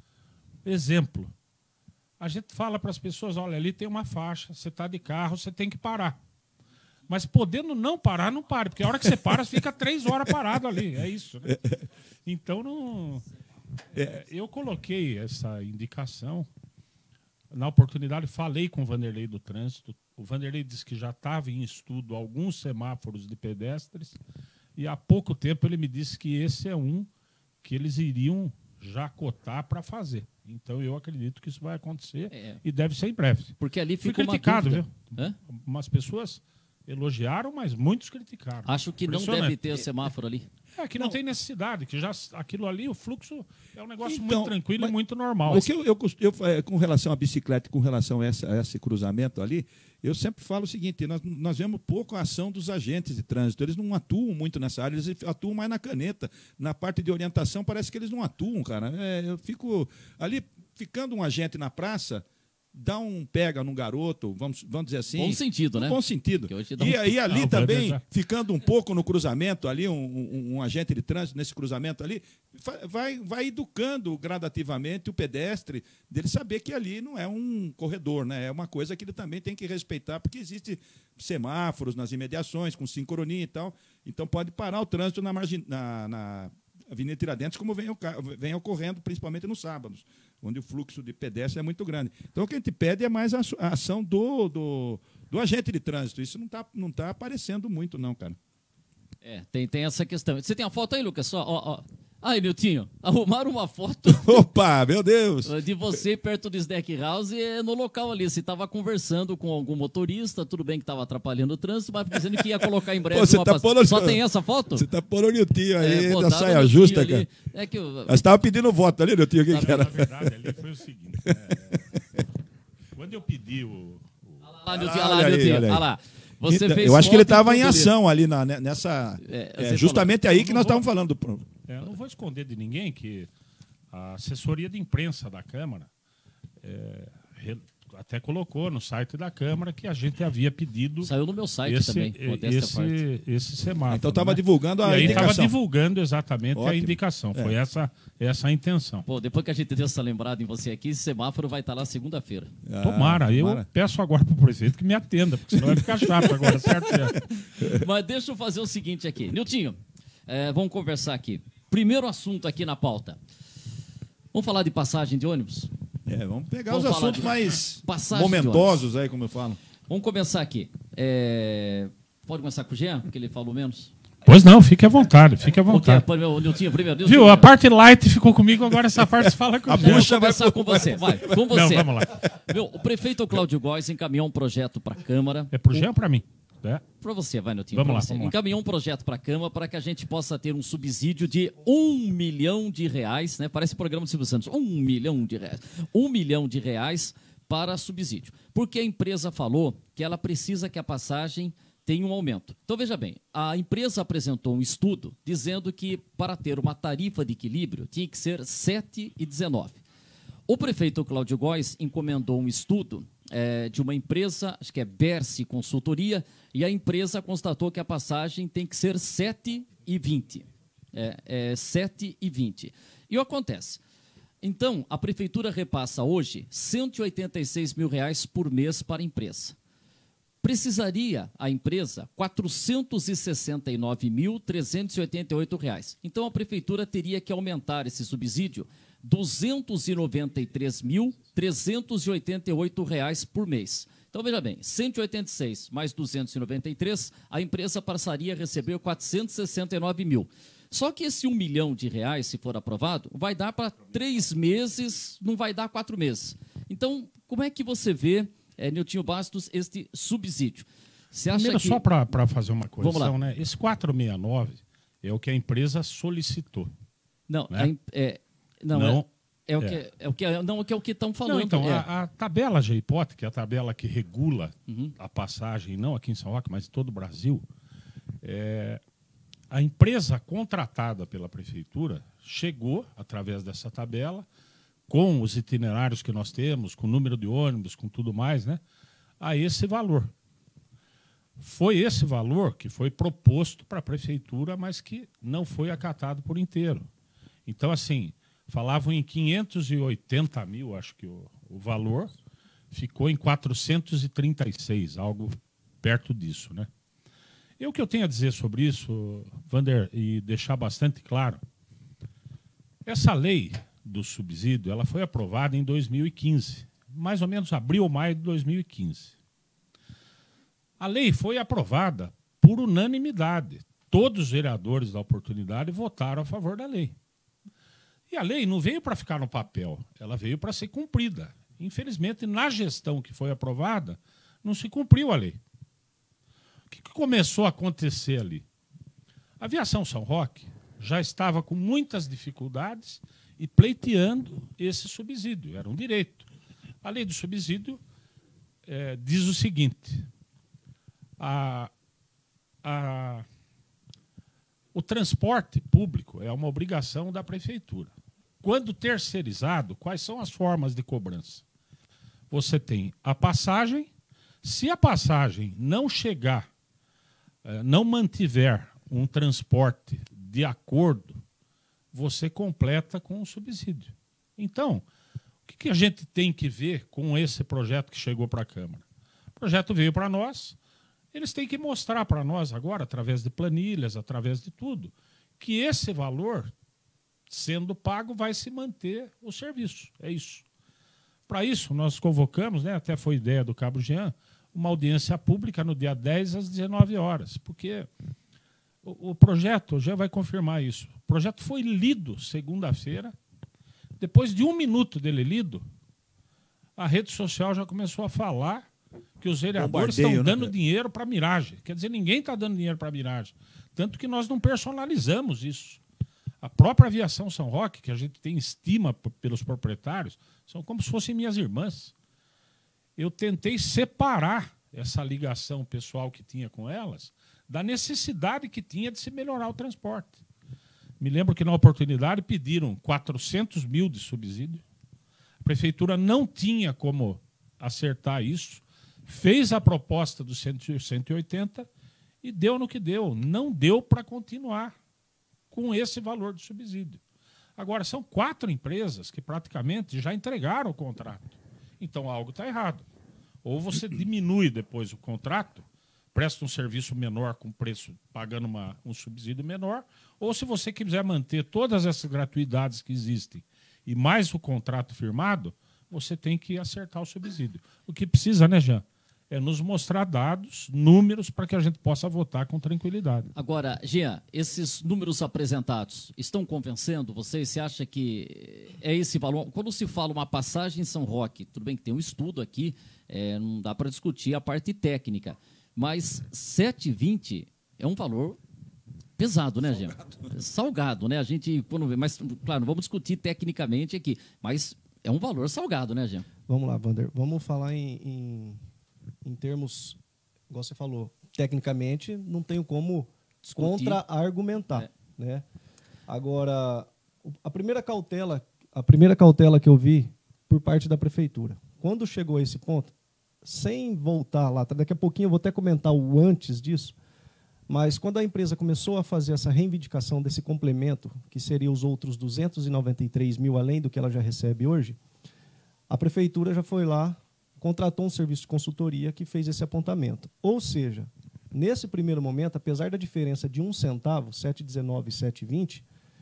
Speaker 4: Exemplo, a gente fala para as pessoas, olha, ali tem uma faixa, você está de carro, você tem que parar. Mas podendo não parar, não pare, porque a hora que você para, você fica três horas parado ali, é isso. Né? Então, não... É, eu coloquei essa indicação, na oportunidade falei com o Vanderlei do Trânsito, o Vanderlei disse que já estava em estudo alguns semáforos de pedestres, e há pouco tempo ele me disse que esse é um que eles iriam já cotar para fazer. Então eu acredito que isso vai acontecer
Speaker 2: É.
Speaker 4: e deve ser em breve.
Speaker 2: Porque ali
Speaker 4: Fui
Speaker 2: fica uma
Speaker 4: criticado,
Speaker 2: dúvida.
Speaker 4: viu?
Speaker 2: Hã?
Speaker 4: Umas pessoas elogiaram, mas muitos criticaram.
Speaker 2: Acho que não
Speaker 4: Impressionante.
Speaker 2: deve ter o semáforo ali.
Speaker 4: É que não, tem necessidade, que já aquilo ali, o fluxo é um negócio
Speaker 3: Então,
Speaker 4: muito tranquilo
Speaker 3: mas-
Speaker 4: e muito normal.
Speaker 3: O que eu, eu, cost- eu, eh, com relação à bicicleta e com relação a, essa, a esse cruzamento ali, eu sempre falo o seguinte, nós, nós vemos pouco a ação dos agentes de trânsito, eles não atuam muito nessa área, eles atuam mais na caneta, na parte de orientação parece que eles não atuam, cara. É, eu fico ali, ficando um agente na praça, dá um pega num garoto, vamos, vamos dizer assim.
Speaker 2: Bom sentido, né?
Speaker 3: Bom sentido.
Speaker 2: Um...
Speaker 3: E aí ali
Speaker 4: Não,
Speaker 3: também,
Speaker 4: já...
Speaker 3: ficando um pouco no cruzamento ali, um, um, um agente de trânsito nesse cruzamento ali, vai, vai educando gradativamente o pedestre dele saber que ali não é um corredor, né? É uma coisa que ele também tem que respeitar, porque existe semáforos nas imediações, com sincronia e tal. Então pode parar o trânsito na, margin... na, na Avenida Tiradentes, como vem, vem ocorrendo, principalmente nos sábados, onde o fluxo de pedestre é muito grande. Então, o que a gente pede é mais a ação do, do, do agente de trânsito. Isso não está não tá aparecendo muito, não, cara.
Speaker 2: É, tem, tem essa questão. Você tem a foto aí, Lucas? Só, ó, ó. Aí, Niltinho, arrumaram uma foto...
Speaker 3: Opa, meu Deus!
Speaker 2: De você perto do Snack House e no local ali. Você estava conversando com algum motorista, tudo bem que estava atrapalhando o trânsito, mas dizendo que ia colocar em breve
Speaker 3: Pô,
Speaker 2: uma
Speaker 3: tá pondo...
Speaker 2: Só tem essa foto?
Speaker 3: Você tá pondo o Niltinho aí,
Speaker 2: é,
Speaker 3: da saia justa,
Speaker 2: ali.
Speaker 3: cara.
Speaker 2: É que eu...
Speaker 3: Nós estava pedindo voto ali, Niltinho, o que, que era?
Speaker 4: Na verdade, ali foi o seguinte. É... Quando eu pedi o... o...
Speaker 2: Olha lá, Niltinho, olha lá, Niltinho, olha lá. Você
Speaker 3: então,
Speaker 2: fez
Speaker 3: eu acho que ele estava em
Speaker 2: ali.
Speaker 3: ação ali na, nessa. É, é, justamente falou. Aí que nós estávamos falando. Do...
Speaker 4: É, eu não vou esconder de ninguém que a assessoria de imprensa da Câmara é, até colocou no site da Câmara que a gente havia pedido.
Speaker 2: Saiu no meu site
Speaker 4: esse,
Speaker 2: também.
Speaker 4: Esse, esse semáforo.
Speaker 3: Então estava
Speaker 4: né?
Speaker 3: divulgando a
Speaker 4: e aí
Speaker 3: indicação.
Speaker 4: Estava divulgando exatamente
Speaker 3: Ótimo.
Speaker 4: a indicação. É. Foi essa, essa a intenção.
Speaker 2: Pô, depois que a gente deu essa lembrada em você aqui, esse semáforo vai estar lá segunda-feira.
Speaker 4: Ah, tomara. Eu tomara. peço agora para o prefeito que me atenda, porque senão vai ficar chato agora, certo?
Speaker 2: Mas deixa eu fazer o seguinte aqui. Niltinho, é, vamos conversar aqui. Primeiro assunto aqui na pauta. Vamos falar de passagem de ônibus?
Speaker 3: É, vamos pegar
Speaker 2: vamos
Speaker 3: os assuntos mais
Speaker 2: passagem
Speaker 3: momentosos aí, como eu falo.
Speaker 2: Vamos começar aqui. É... Pode começar com o Jean, porque ele falou menos?
Speaker 4: Pois não, fique à vontade, fique à vontade.
Speaker 2: Okay, meu, Niltinho, primeiro, Niltinho,
Speaker 4: Viu,
Speaker 2: primeiro.
Speaker 4: A parte light ficou comigo, agora essa parte se fala com
Speaker 3: a
Speaker 4: o Jean.
Speaker 3: bucha
Speaker 2: vai
Speaker 3: vai
Speaker 2: com você, vai, com você.
Speaker 4: Não, vamos lá.
Speaker 2: Meu, o prefeito Cláudio Góes encaminhou um projeto para a Câmara.
Speaker 4: É pro Jean ou para mim? É.
Speaker 2: Para você, vai, Niltinho.
Speaker 4: Vamos lá,
Speaker 2: você.
Speaker 4: vamos lá.
Speaker 2: Encaminhou um projeto para a Câmara para que a gente possa ter um subsídio de um milhão de reais, né? Parece o programa do Silvio Santos. Um milhão de reais. Um milhão de reais para subsídio. Porque a empresa falou que ela precisa que a passagem tenha um aumento. Então, veja bem, a empresa apresentou um estudo dizendo que para ter uma tarifa de equilíbrio tinha que ser sete e dezenove. O prefeito Cláudio Góes encomendou um estudo é, de uma empresa, acho que é Berce Consultoria, e a empresa constatou que a passagem tem que ser sete e vinte. É, é sete e vinte. E o que acontece? Então, a prefeitura repassa hoje cento e oitenta e seis mil reais por mês para a empresa. Precisaria a empresa quatrocentos e sessenta e nove mil, trezentos e oitenta e oito reais. Então, a prefeitura teria que aumentar esse subsídio duzentos e noventa e três mil, trezentos e oitenta e oito reais por mês. Então, veja bem, cento e oitenta e seis mais duzentos e noventa e três, a empresa passaria a receber quatrocentos e sessenta e nove mil. Só que esse um milhão de reais, se for aprovado, vai dar para três meses, não vai dar quatro meses. Então, como é que você vê, é, Niltinho Bastos, este subsídio? Você acha
Speaker 4: Primeiro,
Speaker 2: que...
Speaker 4: só para fazer uma correção,
Speaker 2: Vamos lá.
Speaker 4: né? Esse quatrocentos e sessenta e nove é o que a empresa solicitou.
Speaker 2: Não,
Speaker 4: né?
Speaker 2: é, não,
Speaker 4: não
Speaker 2: é, é, o
Speaker 4: é.
Speaker 2: que, é o que não é o que estão falando.
Speaker 4: Não, então,
Speaker 2: é.
Speaker 4: a, a tabela G I P O T, que é a tabela que regula
Speaker 2: Uhum.
Speaker 4: a passagem, não aqui em São Roque, mas em todo o Brasil, é, a empresa contratada pela prefeitura chegou, através dessa tabela, com os itinerários que nós temos, com o número de ônibus, com tudo mais, né, a esse valor. Foi esse valor que foi proposto para a prefeitura, mas que não foi acatado por inteiro. Então, assim, falavam em quinhentos e oitenta mil, acho que o, o valor, ficou em quatrocentos e trinta e seis, algo perto disso, né? E o que eu tenho a dizer sobre isso, Vander, e deixar bastante claro, essa lei do subsídio, ela foi aprovada em dois mil e quinze, mais ou menos abril ou maio de dois mil e quinze. A lei foi aprovada por unanimidade. Todos os vereadores da oportunidade votaram a favor da lei. E a lei não veio para ficar no papel, ela veio para ser cumprida. Infelizmente, na gestão que foi aprovada, não se cumpriu a lei. O que começou a acontecer ali? A Aviação São Roque já estava com muitas dificuldades e pleiteando esse subsídio, era um direito. A lei do subsídio é, diz o seguinte, a, a, o transporte público é uma obrigação da prefeitura. Quando terceirizado, quais são as formas de cobrança? você tem a passagem. Se a passagem não chegar, não mantiver um transporte de acordo, você completa com o subsídio. Então, o que a gente tem que ver com esse projeto que chegou para a Câmara? O projeto veio para nós, eles têm que mostrar para nós agora, através de planilhas, através de tudo, que esse valor, sendo pago, vai se manter o serviço. É isso. Para isso, nós convocamos, né, até foi ideia do Cabo Jean, uma audiência pública no dia dez às dezenove horas, porque o, o projeto, o Jean vai confirmar isso, o projeto foi lido segunda-feira, depois de um minuto dele lido, a rede social já começou a falar que os vereadores estão dando, né, dinheiro para a Mirage. Quer dizer, ninguém está dando dinheiro para a Mirage. Tanto que nós não personalizamos isso. A própria Aviação São Roque, que a gente tem estima pelos proprietários, são como se fossem minhas irmãs. Eu tentei separar essa ligação pessoal que tinha com elas da necessidade que tinha de se melhorar o transporte. Me lembro que, na oportunidade, pediram quatrocentos mil de subsídio. A prefeitura não tinha como acertar isso, fez a proposta dos cento e oitenta e deu no que deu. Não deu para continuar com esse valor de subsídio. Agora, são quatro empresas que praticamente já entregaram o contrato. Então, algo está errado. Ou você diminui depois o contrato, presta um serviço menor com preço, pagando uma, um subsídio menor, ou se você quiser manter todas essas gratuidades que existem e mais o contrato firmado, você tem que acertar o subsídio. O que precisa, né, Jean? É nos mostrar dados, números, para que a gente possa votar com tranquilidade.
Speaker 2: Agora, Jean, esses números apresentados estão convencendo vocês? Você acha que é esse valor? Quando se fala uma passagem em São Roque, tudo bem que tem um estudo aqui, é, não dá para discutir a parte técnica, mas sete e vinte é um valor pesado, né, Jean? Salgado. Salgado, né? A gente, quando vê, mas, claro, não vamos discutir tecnicamente aqui, mas é um valor salgado, né, Jean?
Speaker 5: Vamos lá, Wander. Vamos falar em... em... em termos, igual você falou, tecnicamente não tenho como contra-argumentar, é. né? Agora, a primeira cautela, a primeira cautela que eu vi por parte da prefeitura, quando chegou a esse ponto, sem voltar lá, daqui a pouquinho eu vou até comentar o antes disso, mas quando a empresa começou a fazer essa reivindicação desse complemento, que seria os outros duzentos e noventa e três mil, além do que ela já recebe hoje, a prefeitura já foi lá, contratou um serviço de consultoria que fez esse apontamento. Ou seja, nesse primeiro momento, apesar da diferença de um centavo, sete e dezenove e sete e vinte,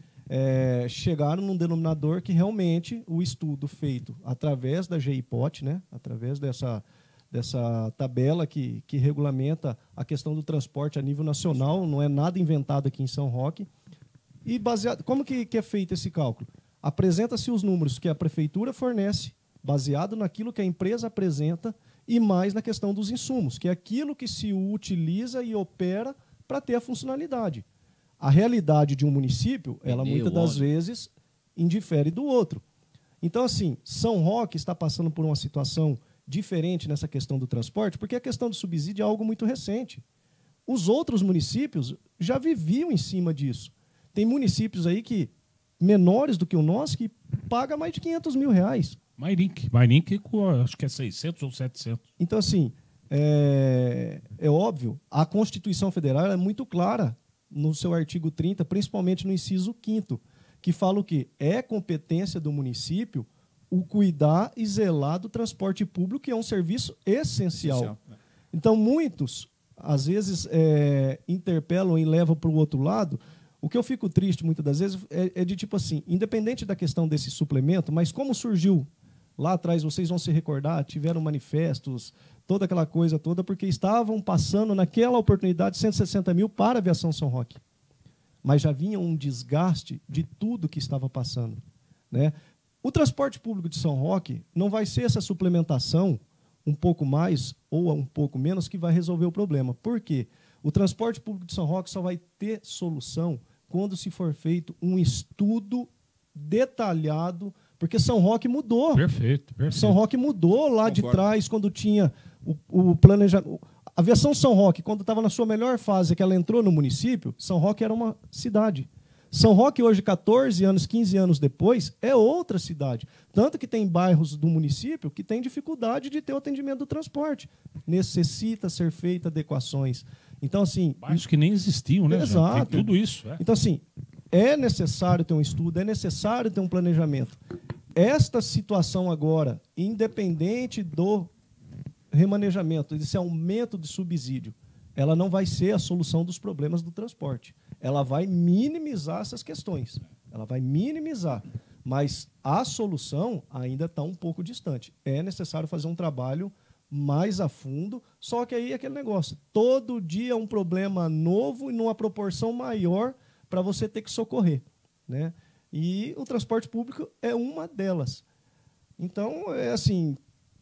Speaker 5: é, chegaram num denominador que realmente o estudo feito através da G I P O T, né, através dessa, dessa tabela que, que regulamenta a questão do transporte a nível nacional, não é nada inventado aqui em São Roque. E baseado, como que, que é feito esse cálculo? Apresenta-se os números que a prefeitura fornece, baseado naquilo que a empresa apresenta e mais na questão dos insumos, que é aquilo que se utiliza e opera para ter a funcionalidade. A realidade de um município, ela muitas das vezes indifere do outro. Então, assim, São Roque está passando por uma situação diferente nessa questão do transporte, porque a questão do subsídio é algo muito recente. Os outros municípios já viviam em cima disso. Tem municípios aí que, menores do que o nosso, que paga mais de quinhentos mil reais.
Speaker 4: Mairink, Mairink, acho que é seiscentos ou setecentos.
Speaker 5: Então, assim, é, é óbvio, a Constituição Federal é muito clara no seu artigo trinta, principalmente no inciso quinto, que fala o quê? É competência do município o cuidar e zelar do transporte público, que é um serviço essencial. essencial. Então, muitos, às vezes, é, interpelam e levam para o outro lado. O que eu fico triste, muitas das vezes, é, é de tipo assim, independente da questão desse suplemento, mas como surgiu lá atrás, vocês vão se recordar, tiveram manifestos, toda aquela coisa toda, porque estavam passando naquela oportunidade cento e sessenta mil para a Aviação São Roque. Mas já vinha um desgaste de tudo que estava passando, né? O transporte público de São Roque não vai ser essa suplementação um pouco mais ou um pouco menos que vai resolver o problema. Por quê? O transporte público de São Roque só vai ter solução quando se for feito um estudo detalhado, porque São Roque mudou.
Speaker 4: Perfeito, perfeito.
Speaker 5: São Roque mudou lá
Speaker 3: Concordo.
Speaker 5: de trás, quando tinha o, o planejamento. A Aviação São Roque, quando estava na sua melhor fase, que ela entrou no município, São Roque era uma cidade. São Roque hoje, quatorze anos, quinze anos depois, é outra cidade. Tanto que tem bairros do município que têm dificuldade de ter o atendimento do transporte. Necessita ser feita adequações. Então, assim...
Speaker 4: Bairros que nem existiam, né?
Speaker 5: Exato.
Speaker 4: Já tem tudo isso. É.
Speaker 5: Então, assim, é necessário ter um estudo, é necessário ter um planejamento. Esta situação agora, independente do remanejamento, desse aumento de subsídio, ela não vai ser a solução dos problemas do transporte. Ela vai minimizar essas questões. Ela vai minimizar. Mas a solução ainda está um pouco distante. É necessário fazer um trabalho mais a fundo, só que aí é aquele negócio. Todo dia é um problema novo e numa proporção maior para você ter que socorrer, né? E o transporte público é uma delas. Então, é assim...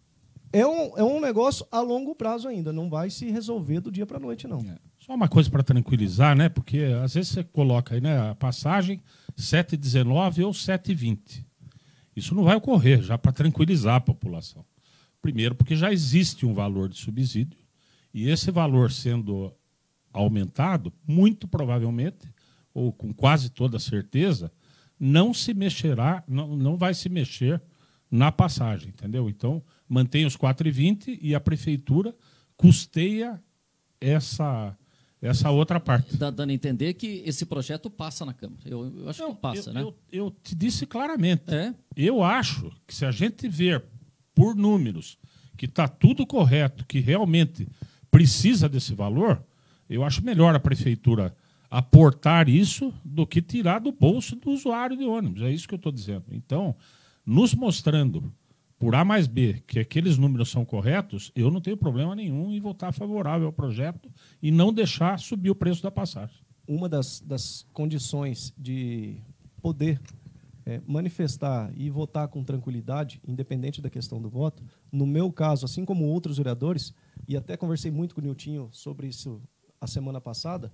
Speaker 5: É um, é um negócio a longo prazo ainda, não vai se resolver do dia para a noite, não.
Speaker 4: É. Só uma coisa para tranquilizar, né? Porque às vezes você coloca aí, né, a passagem sete e dezenove ou sete e vinte. Isso não vai ocorrer, já para tranquilizar a população. Primeiro, porque já existe um valor de subsídio, e esse valor sendo aumentado, muito provavelmente, ou com quase toda certeza, não se mexerá, não, não vai se mexer na passagem, entendeu? Então, mantém os quatro e vinte e a prefeitura custeia essa, essa outra parte.
Speaker 2: Está dando a entender que esse projeto passa na Câmara. Eu, eu acho
Speaker 4: Não,
Speaker 2: que passa,
Speaker 4: eu,
Speaker 2: né?
Speaker 4: Eu, eu te disse claramente.
Speaker 2: É?
Speaker 4: Eu acho que se a gente ver por números que está tudo correto, que realmente precisa desse valor, eu acho melhor a prefeitura aportar isso do que tirar do bolso do usuário de ônibus. É isso que eu estou dizendo. Então, nos mostrando por A mais B que aqueles números são corretos, eu não tenho problema nenhum em votar favorável ao projeto e não deixar subir o preço da passagem.
Speaker 5: Uma das, das condições de poder é, manifestar e votar com tranquilidade, independente da questão do voto, no meu caso, assim como outros vereadores, e até conversei muito com o Niltinho sobre isso a semana passada,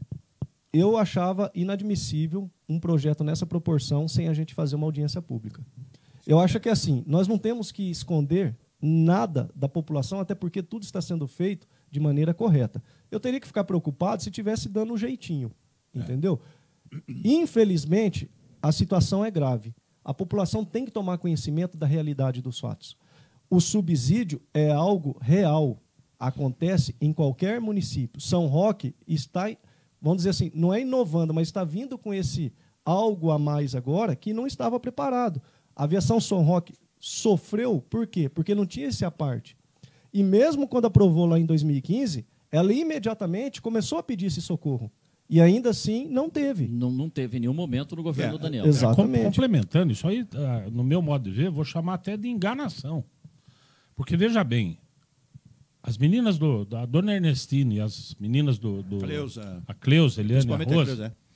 Speaker 5: eu achava inadmissível um projeto nessa proporção sem a gente fazer uma audiência pública. Eu acho que, assim, nós não temos que esconder nada da população, até porque tudo está sendo feito de maneira correta. Eu teria que ficar preocupado se estivesse dando um jeitinho, entendeu? É. Infelizmente, a situação é grave. A população tem que tomar conhecimento da realidade dos fatos. O subsídio é algo real, acontece em qualquer município. São Roque está, vamos dizer assim, não é inovando, mas está vindo com esse algo a mais agora que não estava preparado. A aviação São Roque sofreu, por quê? Porque não tinha esse aparte. E mesmo quando aprovou lá em dois mil e quinze, ela imediatamente começou a pedir esse socorro. E ainda assim não teve.
Speaker 2: Não, não teve em nenhum momento no governo
Speaker 4: é,
Speaker 2: do Daniel.
Speaker 5: Exatamente.
Speaker 4: Complementando, isso aí, no meu modo de ver, vou chamar até de enganação. Porque, veja bem, as meninas do, da Dona Ernestina e as meninas do... do
Speaker 3: Cleusa.
Speaker 4: A Cleusa, Eliane e a
Speaker 3: Principalmente a
Speaker 4: Rosa,
Speaker 3: Cleusa, é.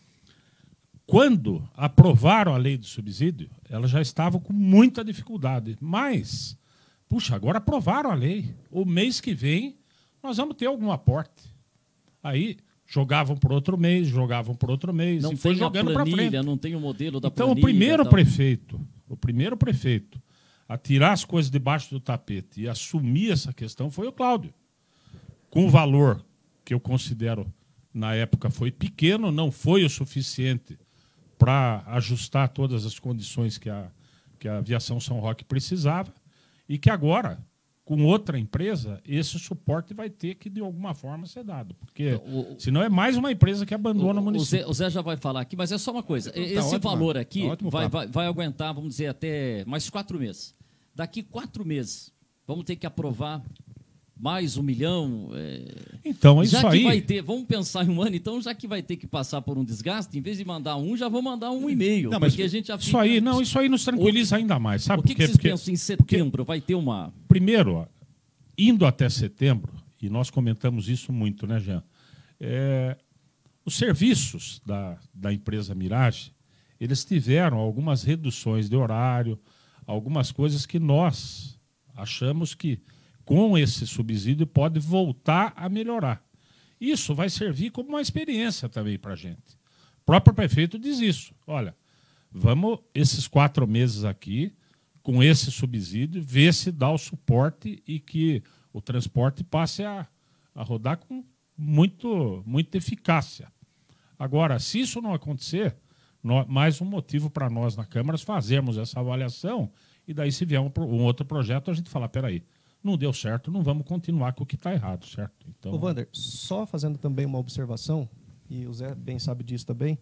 Speaker 4: quando aprovaram a lei do subsídio, elas já estavam com muita dificuldade. Mas, puxa, agora aprovaram a lei. O mês que vem, nós vamos ter algum aporte. Aí, jogavam por outro mês, jogavam por outro mês,
Speaker 2: Não
Speaker 4: e foi
Speaker 2: tem a
Speaker 4: jogando para frente.
Speaker 2: planilha, não tem o modelo da
Speaker 4: Então,
Speaker 2: planilha.
Speaker 4: o primeiro
Speaker 2: tal.
Speaker 4: prefeito, o primeiro prefeito a tirar as coisas debaixo do tapete e assumir essa questão foi o Cláudio. Com o valor que eu considero, na época, foi pequeno, não foi o suficiente para ajustar todas as condições que a, que a aviação São Roque precisava, e que agora, com outra empresa, esse suporte vai ter que, de alguma forma, ser dado. Porque,
Speaker 2: o,
Speaker 4: senão, é mais uma empresa que abandona o,
Speaker 2: o
Speaker 4: município.
Speaker 2: Zé, o Zé já vai falar aqui, mas é só uma coisa.
Speaker 3: Tá
Speaker 2: Esse
Speaker 3: ótimo,
Speaker 2: valor aqui
Speaker 3: tá
Speaker 2: vai, vai, vai aguentar, vamos dizer, até mais quatro meses. Daqui quatro meses, vamos ter que aprovar mais um milhão. É...
Speaker 4: Então, isso
Speaker 2: já que
Speaker 4: aí...
Speaker 2: vai ter, vamos pensar em um ano, então, já que vai ter que passar por um desgaste, em vez de mandar um, já vou mandar um e meio.
Speaker 3: Não, mas
Speaker 2: porque a gente já
Speaker 4: Isso
Speaker 2: fica...
Speaker 4: aí, não, isso aí nos tranquiliza ainda mais, sabe?
Speaker 2: O que, que
Speaker 4: porque,
Speaker 2: vocês
Speaker 4: porque,
Speaker 2: pensam em setembro? Vai ter uma...
Speaker 4: Primeiro, ó, indo até setembro, e nós comentamos isso muito, né, Jean? É, os serviços da, da empresa Mirage, eles tiveram algumas reduções de horário, algumas coisas que nós achamos que, com esse subsídio, pode voltar a melhorar. Isso vai servir como uma experiência também para a gente. O próprio prefeito diz isso. Olha, vamos, esses quatro meses aqui, com esse subsídio, ver se dá o suporte e que o transporte passe a, a rodar com muito, muita eficácia. Agora, se isso não acontecer, nó- mais um motivo para nós na Câmara fazermos essa avaliação e daí se vier um, pro- um outro projeto a gente falar, peraí, não deu certo, não vamos continuar com o que está errado, certo? Então,
Speaker 5: Ô, Wander, só fazendo também uma observação, e o Zé bem sabe disso também,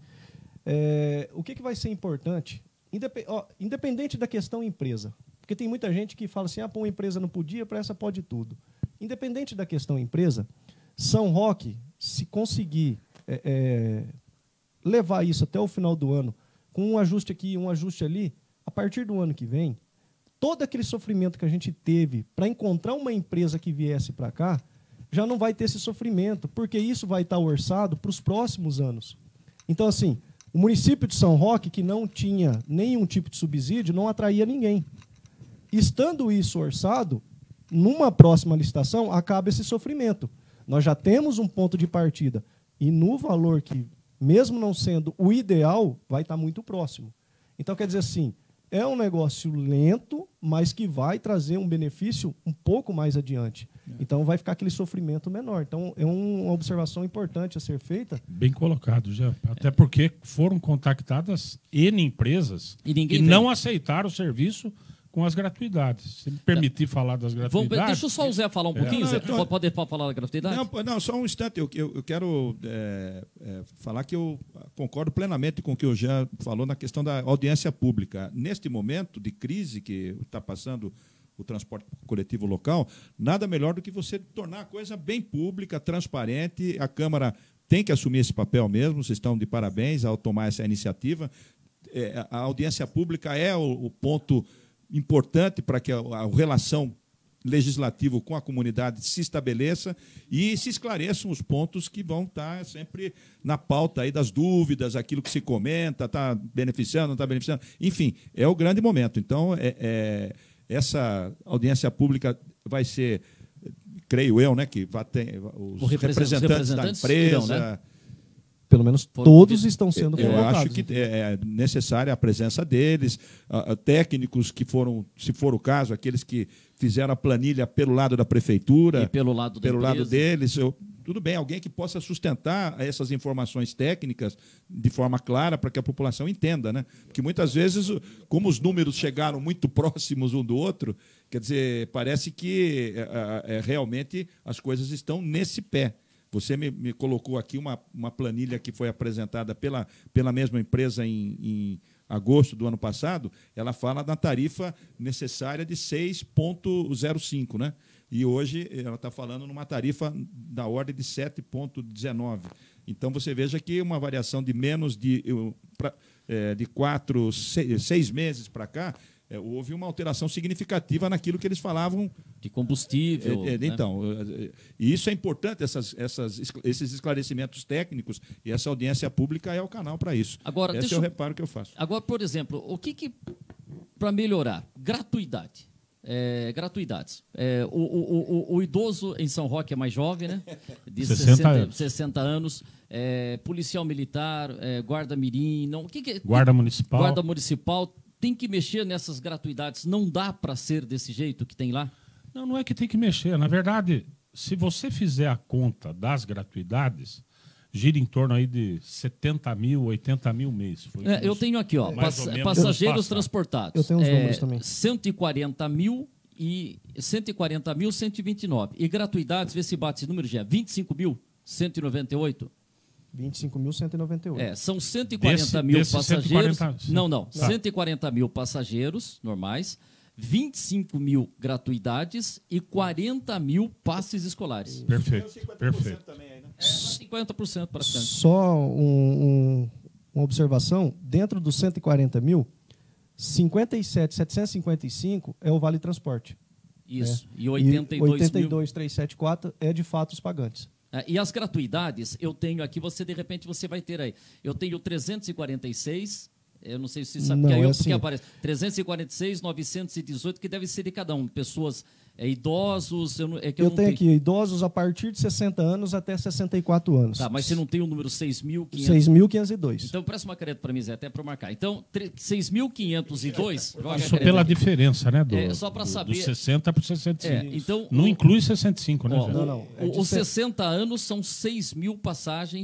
Speaker 5: é, o que, que vai ser importante, indep- ó, independente da questão empresa, porque tem muita gente que fala assim, ah, pô, uma empresa não podia, para essa pode tudo. Independente da questão empresa, São Roque, se conseguir é, é, levar isso até o final do ano, com um ajuste aqui, um ajuste ali, a partir do ano que vem, todo aquele sofrimento que a gente teve para encontrar uma empresa que viesse para cá, já não vai ter esse sofrimento, porque isso vai estar orçado para os próximos anos. Então, assim, o município de São Roque, que não tinha nenhum tipo de subsídio, não atraía ninguém. Estando isso orçado, numa próxima licitação, acaba esse sofrimento. Nós já temos um ponto de partida, e no valor que, mesmo não sendo o ideal, vai estar muito próximo. Então, quer dizer assim, é um negócio lento, mas que vai trazer um benefício um pouco mais adiante. Então, vai ficar aquele sofrimento menor. Então, é um- uma observação importante a ser feita.
Speaker 4: bem colocado, já. Até porque foram contactadas N empresas
Speaker 2: E ninguém
Speaker 4: que
Speaker 2: vem.
Speaker 4: não aceitaram o serviço com as gratuidades. Se me permitir falar das
Speaker 2: Vamos,
Speaker 4: gratuidades...
Speaker 2: deixa só o Zé falar um pouquinho,
Speaker 3: Não,
Speaker 2: Zé.
Speaker 3: eu tô-
Speaker 2: Pode, pode pode falar da gratuidade?
Speaker 3: Não, pô, não, só um instante. Eu, eu, eu quero é, é, falar que eu concordo plenamente com o que o Jean falou na questão da audiência pública. Neste momento de crise que está passando o transporte coletivo local, nada melhor do que você tornar a coisa bem pública, transparente. A Câmara tem que assumir esse papel mesmo. Vocês estão de parabéns ao tomar essa iniciativa. É, a audiência pública é o, o ponto importante para que a, a relação legislativo com a comunidade se estabeleça e se esclareçam os pontos que vão estar sempre na pauta aí das dúvidas, aquilo que se comenta, está beneficiando, não está beneficiando. Enfim, é o grande momento. Então, é, é, essa audiência pública vai ser, creio eu, né, que vai ter os
Speaker 2: O represent-
Speaker 3: representantes,
Speaker 2: os representantes
Speaker 3: da
Speaker 2: irão,
Speaker 3: empresa.
Speaker 2: né?
Speaker 5: Pelo menos
Speaker 2: Foram
Speaker 5: todos
Speaker 2: convidados.
Speaker 5: estão sendo
Speaker 3: Eu
Speaker 5: convocados.
Speaker 3: acho que é necessária a presença deles, ah, ah, técnicos que foram, se for o caso, aqueles que fizeram a planilha pelo lado da prefeitura,
Speaker 2: E pelo lado da
Speaker 3: pelo lado
Speaker 2: empresa.
Speaker 3: deles. Eu, tudo bem, alguém que possa sustentar essas informações técnicas de forma clara para que a população entenda, né? Porque muitas vezes, o- como os números chegaram muito próximos um do outro, quer dizer, parece que é, é, realmente as coisas estão nesse pé. Você me, me colocou aqui uma, uma planilha que foi apresentada pela, pela mesma empresa em, em agosto do ano passado. Ela fala da tarifa necessária de seis vírgula zero cinco, né? E hoje ela está falando numa tarifa da ordem de sete vírgula dezenove. Então, você veja que uma variação de menos de, eu, pra, é, de quatro, seis, seis meses para cá, é, houve uma alteração significativa naquilo que eles falavam.
Speaker 2: De combustível.
Speaker 3: É, é,
Speaker 2: né?
Speaker 3: Então, é, e isso é importante, essas, essas, esses esclarecimentos técnicos, e essa audiência pública é o canal para isso.
Speaker 2: Agora,
Speaker 3: Esse
Speaker 2: deixa
Speaker 3: é o
Speaker 2: eu-
Speaker 3: reparo que eu faço.
Speaker 2: Agora, por exemplo, o que, que para melhorar? Gratuidade. É, gratuidades. É, o, o, o, o idoso em São Roque é mais jovem, né? De
Speaker 4: sessenta
Speaker 2: sessenta,
Speaker 4: anos.
Speaker 2: sessenta anos. É, policial militar, é, guarda mirim, não. O que que,
Speaker 4: Guarda municipal.
Speaker 2: Guarda municipal tem que mexer nessas gratuidades. Não dá para ser desse jeito que tem lá?
Speaker 4: Não, não é que tem que mexer. Na verdade, se você fizer a conta das gratuidades, gira em torno aí de setenta mil, oitenta mil mês. Foi
Speaker 2: É, eu
Speaker 4: isso.
Speaker 2: tenho aqui, ó,
Speaker 4: Mais
Speaker 2: pass-
Speaker 4: ou menos
Speaker 2: passageiros
Speaker 4: passa.
Speaker 2: transportados.
Speaker 5: Eu tenho os
Speaker 2: É,
Speaker 5: números também.
Speaker 2: cento e quarenta mil e cento e quarenta mil, cento e vinte e nove. E gratuidades, vê se bate esse número já. vinte e cinco mil, cento e noventa e oito.
Speaker 5: vinte e cinco mil cento e noventa e oito.
Speaker 2: É, são cento e quarenta
Speaker 4: Desse-
Speaker 2: mil
Speaker 4: desses
Speaker 2: passageiros.
Speaker 4: cento e quarenta, sim.
Speaker 2: não, não.
Speaker 4: Tá.
Speaker 2: cento e quarenta mil passageiros normais, vinte e cinco mil gratuidades e quarenta mil passes escolares.
Speaker 4: Perfeito, perfeito.
Speaker 2: cinquenta por cento praticamente.
Speaker 5: Só um- um- uma observação: dentro dos cento e quarenta mil, cinquenta e sete mil setecentos e cinquenta e cinco é o Vale Transporte.
Speaker 2: Isso. E
Speaker 5: E
Speaker 2: oitenta e dois
Speaker 5: oitenta e
Speaker 2: mil.
Speaker 5: dois mil trezentos e setenta e quatro é de fato os pagantes.
Speaker 2: É, e as gratuidades, eu tenho aqui, você de repente você vai ter aí. Eu tenho trezentos e quarenta e seis, eu não sei se você sabe,
Speaker 5: Não,
Speaker 2: porque aí
Speaker 5: é
Speaker 2: eu,
Speaker 5: assim.
Speaker 2: porque aparece. trezentos e quarenta e seis, novecentos e dezoito, que deve ser de cada um. Pessoas é, idosos, eu, não- é que eu,
Speaker 5: Eu
Speaker 2: não
Speaker 5: tenho aqui idosos a partir de sessenta anos até sessenta e quatro anos.
Speaker 2: Tá, mas você não tem o número seis mil e quinhentos.
Speaker 5: seis mil quinhentos e dois.
Speaker 2: Então, presta uma caneta para mim, Zé, até para marcar. Então, tre- seis mil quinhentos e dois. joga a
Speaker 4: Isso
Speaker 2: caneta
Speaker 4: pela
Speaker 2: aqui.
Speaker 4: diferença, né? Do,
Speaker 2: É, só pra
Speaker 4: do-
Speaker 2: saber-
Speaker 4: Do sessenta para sessenta e cinco.
Speaker 2: É, então,
Speaker 4: Não
Speaker 2: o-
Speaker 4: inclui sessenta e cinco, né?
Speaker 2: Ó,
Speaker 4: Zé?
Speaker 5: Não, não. É
Speaker 2: o-
Speaker 5: de
Speaker 2: os
Speaker 5: se-
Speaker 2: sessenta anos são seis mil passagens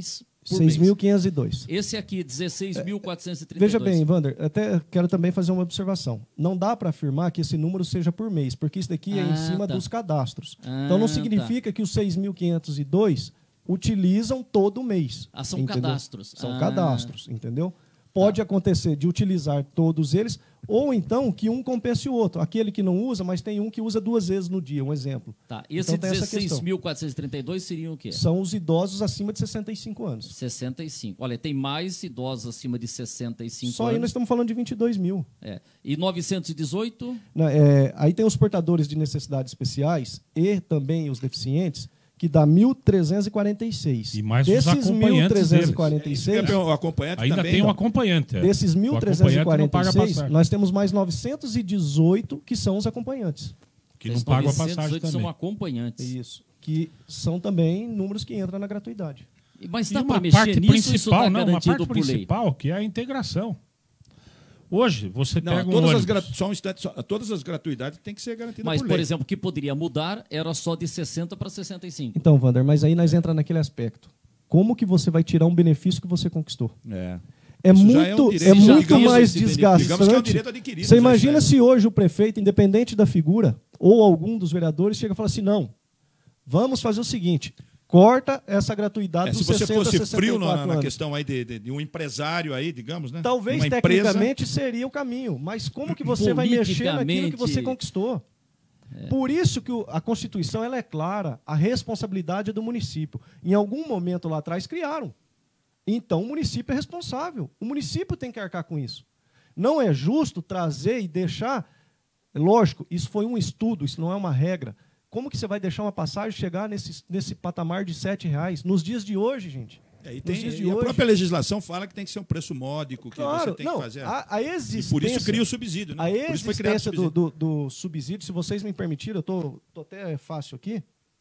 Speaker 2: por
Speaker 5: seis mil
Speaker 2: mês.
Speaker 5: quinhentos e dois.
Speaker 2: Esse aqui, dezesseis mil quatrocentos e trinta e dois.
Speaker 5: Veja bem, Wander, até quero também fazer uma observação. Não dá para afirmar que esse número seja por mês, porque isso daqui é em
Speaker 2: Ah,
Speaker 5: cima
Speaker 2: tá.
Speaker 5: dos cadastros.
Speaker 2: Ah,
Speaker 5: então não
Speaker 2: tá.
Speaker 5: significa que os seis mil quinhentos e dois utilizam todo mês.
Speaker 2: Ah, são
Speaker 5: entendeu?
Speaker 2: cadastros.
Speaker 5: São
Speaker 2: Ah.
Speaker 5: cadastros, entendeu? Pode acontecer de utilizar todos eles, ou então que um compense o outro. Aquele que não usa, mas tem um que usa duas vezes no dia, um exemplo.
Speaker 2: Tá. E esse
Speaker 5: Então tem essa
Speaker 2: dezesseis
Speaker 5: questão.
Speaker 2: mil quatrocentos e trinta e dois seriam o quê?
Speaker 5: São os idosos acima de sessenta e cinco anos.
Speaker 2: sessenta e cinco. Olha, tem mais idosos acima de sessenta e cinco
Speaker 5: Só aí nós
Speaker 2: anos.
Speaker 5: estamos falando de vinte e dois mil.
Speaker 2: É. E novecentos e dezoito?
Speaker 5: Né, é, aí tem os portadores de necessidades especiais e também os deficientes, que dá mil trezentos e quarenta e seis.
Speaker 4: E mais os
Speaker 5: desses
Speaker 4: acompanhantes
Speaker 5: mil trezentos e quarenta e seis,
Speaker 3: O acompanhante
Speaker 4: Ainda
Speaker 3: também,
Speaker 4: tem um
Speaker 3: então.
Speaker 4: acompanhante. é.
Speaker 5: desses
Speaker 4: O
Speaker 5: mil trezentos e
Speaker 4: acompanhante não
Speaker 5: quarenta
Speaker 4: paga
Speaker 5: e seis,
Speaker 4: passagem,
Speaker 5: nós temos mais novecentos e dezoito que são os acompanhantes.
Speaker 4: que não
Speaker 2: Esses
Speaker 4: pagam a
Speaker 2: novecentos e
Speaker 4: passagem
Speaker 2: dezoito
Speaker 4: também.
Speaker 2: são acompanhantes.
Speaker 5: Isso. Que são também números que entram na gratuidade.
Speaker 2: Mas
Speaker 4: E
Speaker 2: dá para
Speaker 4: uma
Speaker 2: mexer
Speaker 4: parte
Speaker 2: nisso, isso
Speaker 4: principal,
Speaker 2: está
Speaker 4: não, uma
Speaker 2: garantido
Speaker 4: parte
Speaker 2: por lei.
Speaker 4: principal que é a integração. Hoje, você
Speaker 3: Não,
Speaker 4: pega um
Speaker 3: todas, as
Speaker 4: ônibus.
Speaker 3: gra- só um instante, só- todas as gratuidades têm que ser garantidas
Speaker 2: Mas,
Speaker 3: por
Speaker 2: por
Speaker 3: lei.
Speaker 2: exemplo, o que poderia mudar era só de sessenta para sessenta e cinco.
Speaker 5: Então, Wander, mas aí nós entramos naquele aspecto. Como que você vai tirar um benefício que você conquistou?
Speaker 3: É.
Speaker 5: É
Speaker 3: Isso já é um
Speaker 5: muito,
Speaker 3: direito,
Speaker 5: é
Speaker 3: já
Speaker 5: muito
Speaker 3: digamos
Speaker 5: mais
Speaker 2: esse benefício.
Speaker 3: Digamos que é um
Speaker 5: desgastante.
Speaker 3: direito adquirido.
Speaker 5: Você
Speaker 3: já,
Speaker 5: imagina
Speaker 3: isso é.
Speaker 5: se hoje o prefeito, independente da figura, ou algum dos vereadores, chega e fala assim, não, vamos fazer o seguinte, corta essa gratuidade
Speaker 3: É,
Speaker 5: dos
Speaker 3: se você
Speaker 5: sessenta a
Speaker 3: fosse
Speaker 5: sessenta e
Speaker 3: frio
Speaker 5: quatro
Speaker 3: na, na
Speaker 5: anos.
Speaker 3: questão aí de, de- de um empresário aí, digamos, né?
Speaker 5: Talvez,
Speaker 3: uma empresa,
Speaker 5: tecnicamente, seria o caminho, mas como que você vai mexer naquilo que você
Speaker 2: Politicamente,
Speaker 5: conquistou? Por isso que o- a Constituição ela é clara, a responsabilidade é do município. Em algum momento lá atrás criaram. Então, o município é responsável. O município tem que arcar com isso. Não é justo trazer e deixar... Lógico, isso foi um estudo, isso não é uma regra. Como que você vai deixar uma passagem chegar nesse, nesse patamar de sete reais? Nos dias de hoje, gente.
Speaker 3: É, e
Speaker 5: Nos
Speaker 3: tem,
Speaker 5: dias de
Speaker 3: e a
Speaker 5: hoje.
Speaker 3: própria legislação fala que tem que ser um preço módico, que
Speaker 5: Claro,
Speaker 3: você tem
Speaker 5: não,
Speaker 3: que fazer.
Speaker 5: a, a
Speaker 3: E
Speaker 5: existência...
Speaker 3: por isso cria o subsídio, né?
Speaker 5: A
Speaker 3: Por isso foi criado o
Speaker 5: existência do,
Speaker 3: subsídio.
Speaker 5: do, do subsídio, se vocês me permitirem, eu estou tô, tô até fácil aqui,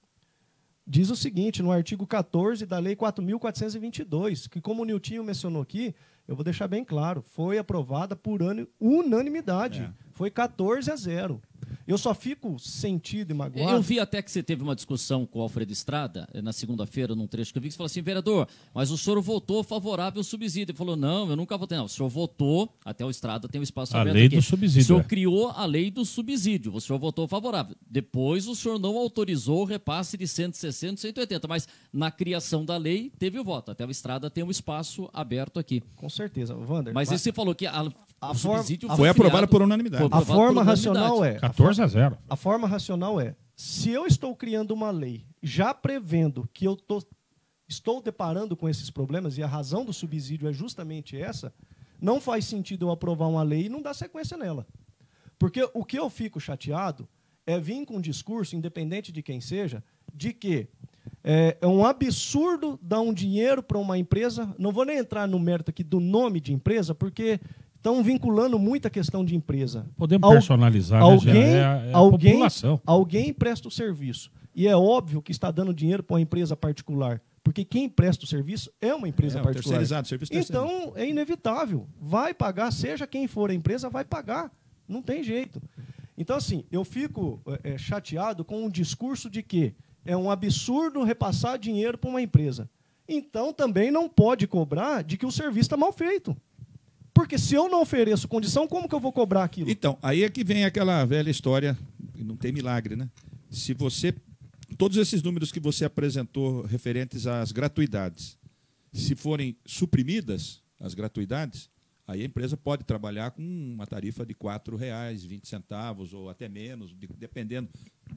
Speaker 5: diz o seguinte, no artigo quatorze da Lei quatro mil quatrocentos e vinte e dois, que como o Niltinho mencionou aqui, eu vou deixar bem claro, foi aprovada por ano- unanimidade.
Speaker 3: É.
Speaker 5: Foi quatorze a zero. Eu só fico sentido e magoado.
Speaker 2: Eu vi até que você teve uma discussão com o Alfredo Estrada, eh, na segunda-feira, num trecho que eu vi, que você falou assim, vereador, mas o senhor votou favorável ao subsídio. Ele falou, não, eu nunca votei. Não, o senhor votou, até o Estrada tem um espaço
Speaker 4: A
Speaker 2: aberto
Speaker 4: lei
Speaker 2: aqui.
Speaker 4: do subsídio,
Speaker 2: O senhor
Speaker 4: é.
Speaker 2: criou a lei do subsídio, o senhor votou favorável. Depois o senhor não autorizou o repasse de cento e sessenta, cento e oitenta, mas na criação da lei teve o voto. Até o Estrada tem um espaço aberto aqui.
Speaker 5: Com certeza, Wander.
Speaker 2: Mas
Speaker 5: vai-
Speaker 2: você falou que a,
Speaker 5: A
Speaker 2: o
Speaker 5: forma-
Speaker 2: subsídio
Speaker 5: a-
Speaker 3: Foi aprovada
Speaker 2: criado-
Speaker 3: por unanimidade.
Speaker 2: foi
Speaker 5: A
Speaker 2: aprovado
Speaker 5: forma
Speaker 2: por
Speaker 5: racional
Speaker 2: unanimidade.
Speaker 5: é...
Speaker 4: quatorze a zero.
Speaker 5: A forma racional é, se eu estou criando uma lei já prevendo que eu tô, estou deparando com esses problemas, e a razão do subsídio é justamente essa, não faz sentido eu aprovar uma lei e não dar sequência nela. Porque o que eu fico chateado é vir com um discurso, independente de quem seja, de que é, é um absurdo dar um dinheiro para uma empresa, não vou nem entrar no mérito aqui do nome de empresa, porque estão vinculando muito a questão de empresa.
Speaker 4: Podemos
Speaker 5: Al-
Speaker 4: personalizar, né?
Speaker 5: alguém,
Speaker 4: Já é, a- é a
Speaker 5: alguém,
Speaker 4: população.
Speaker 5: alguém presta o serviço. E é óbvio que está dando dinheiro para uma empresa particular. Porque quem presta o serviço é uma empresa
Speaker 3: É, um
Speaker 5: particular.
Speaker 3: terceirizado, serviço terceirizado.
Speaker 5: Então, é inevitável. Vai pagar, seja quem for a empresa, vai pagar. Não tem jeito. Então, assim, eu fico é, é, chateado com um discurso de que é um absurdo repassar dinheiro para uma empresa. Então, também não pode cobrar de que o serviço está mal feito. Porque se eu não ofereço condição, como que eu vou cobrar aquilo?
Speaker 3: Então, aí é que vem aquela velha história, não tem milagre, né? Se você, todos esses números que você apresentou referentes às gratuidades, se forem suprimidas as gratuidades, aí a empresa pode trabalhar com uma tarifa de quatro reais e vinte centavos ou até menos, de- dependendo.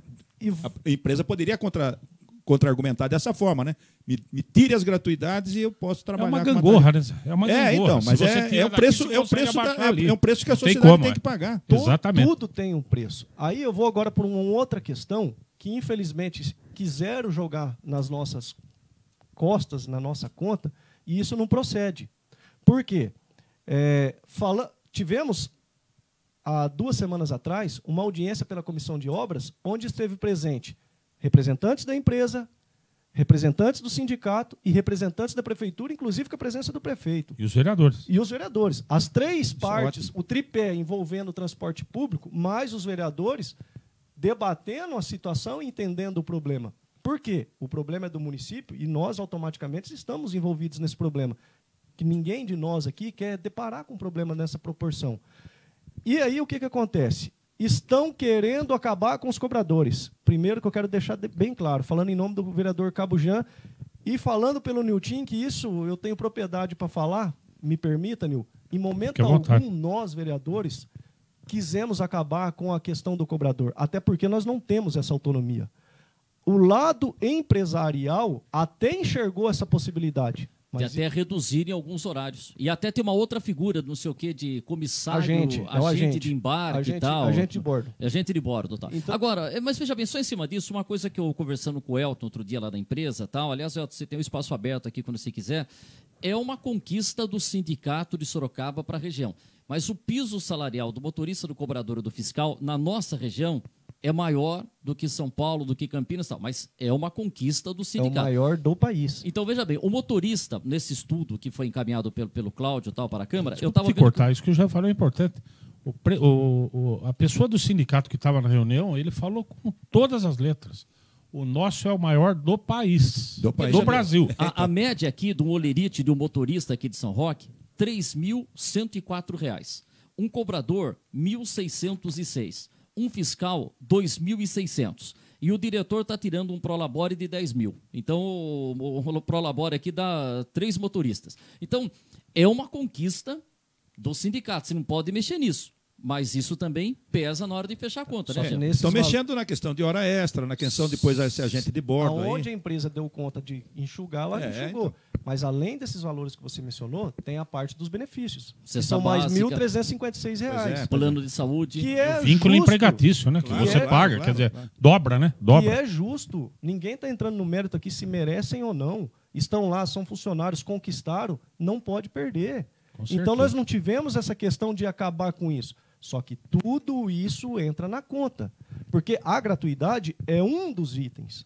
Speaker 5: E
Speaker 3: A empresa poderia contra, contra-argumentar dessa forma, né? Me, me tire as gratuidades e eu posso
Speaker 4: É
Speaker 3: trabalhar
Speaker 4: uma
Speaker 3: com
Speaker 4: gangorra, né? É uma
Speaker 3: É,
Speaker 4: gangorra.
Speaker 3: então,
Speaker 4: Se
Speaker 3: mas
Speaker 4: você
Speaker 3: é,
Speaker 4: tira
Speaker 3: é o
Speaker 4: daqui,
Speaker 3: preço,
Speaker 4: você
Speaker 3: é o
Speaker 4: consegue
Speaker 3: preço, da-
Speaker 4: abaixar
Speaker 3: é,
Speaker 4: ali.
Speaker 3: é o preço que a
Speaker 4: Não tem
Speaker 3: sociedade
Speaker 4: como,
Speaker 3: tem
Speaker 4: é.
Speaker 3: que pagar.
Speaker 5: To-
Speaker 4: Exatamente.
Speaker 5: Tudo tem um preço. Aí eu vou agora para uma outra questão que, infelizmente, quiseram jogar nas nossas costas, na nossa conta, e isso não procede. Por quê? É, fala, tivemos, há duas semanas atrás, uma audiência pela Comissão de Obras, onde esteve presente representantes da empresa, representantes do sindicato e representantes da prefeitura, inclusive com a presença do prefeito.
Speaker 4: E os vereadores.
Speaker 5: E os vereadores. As três
Speaker 3: é
Speaker 5: partes,
Speaker 3: ótimo.
Speaker 5: o tripé envolvendo o transporte público, mais os vereadores debatendo a situação e entendendo o problema. Por quê? O problema é do município e nós automaticamente estamos envolvidos nesse problema. Que ninguém de nós aqui quer deparar com um problema nessa proporção. E aí o que, que acontece? Estão querendo acabar com os cobradores. Primeiro que eu quero deixar bem claro, falando em nome do vereador Cabo Jean e falando pelo Nilton, que isso eu tenho propriedade para falar, me permita, Nil, em momento algum nós, vereadores, quisemos acabar com a questão do cobrador, até porque nós não temos essa autonomia. O lado empresarial até enxergou essa possibilidade.
Speaker 2: Mas de até e... reduzirem alguns horários. E até tem uma outra figura, não sei o quê, de comissário,
Speaker 5: agente,
Speaker 2: agente, é agente de embarque agente, e tal.
Speaker 5: Agente de bordo.
Speaker 2: Agente de bordo, tal. Então... Agora, mas veja bem, só em cima disso, uma coisa que eu conversando com o Elton outro dia lá da empresa, tal. Aliás, Elton, você tem um espaço aberto aqui quando você quiser. É uma conquista do sindicato de Sorocaba para a região. Mas o piso salarial do motorista, do cobrador e do fiscal, na nossa região, é maior do que São Paulo, do que Campinas e tal, mas é uma conquista do sindicato.
Speaker 5: É o maior do país.
Speaker 2: Então, veja bem, o motorista, nesse estudo que foi encaminhado pelo, pelo Cláudio tal, para a Câmara...
Speaker 4: Desculpa eu tava te vendo cortar, que... isso que eu já falei é importante. O, pre, o, o, a pessoa do sindicato que estava na reunião, ele falou com todas as letras. O nosso é o maior do país, do, país do Brasil.
Speaker 2: A, a média aqui do olerite de um motorista aqui de São Roque, três mil cento e quatro reais. Um cobrador, mil seiscentos e seis. Um fiscal, dois mil e seiscentos. E o diretor está tirando um prolabore de dez mil. Então, o, o prolabore aqui dá três motoristas. Então, é uma conquista do sindicato. Você não pode mexer nisso. Mas isso também pesa na hora de fechar a conta, né,
Speaker 3: é, estão mexendo na questão de hora extra, na questão depois de ser agente de bordo.
Speaker 5: Onde
Speaker 3: aí.
Speaker 5: a empresa deu conta de enxugar, ela é, enxugou. Então. Mas além desses valores que você mencionou, tem a parte dos benefícios. Que são mais mil trezentos e cinquenta e seis reais.
Speaker 2: É, plano de saúde.
Speaker 5: Que é
Speaker 4: o vínculo
Speaker 5: justo.
Speaker 4: empregatício, né? Que
Speaker 5: Claro,
Speaker 4: você
Speaker 5: é,
Speaker 4: paga,
Speaker 5: claro,
Speaker 4: quer dizer,
Speaker 5: claro.
Speaker 4: dobra, né? Dobra.
Speaker 5: E é justo. Ninguém está entrando no mérito aqui se merecem ou não. Estão lá, são funcionários, conquistaram, não pode perder. Então nós não tivemos essa questão de acabar com isso. Só que tudo isso entra na conta. Porque a gratuidade é um dos itens.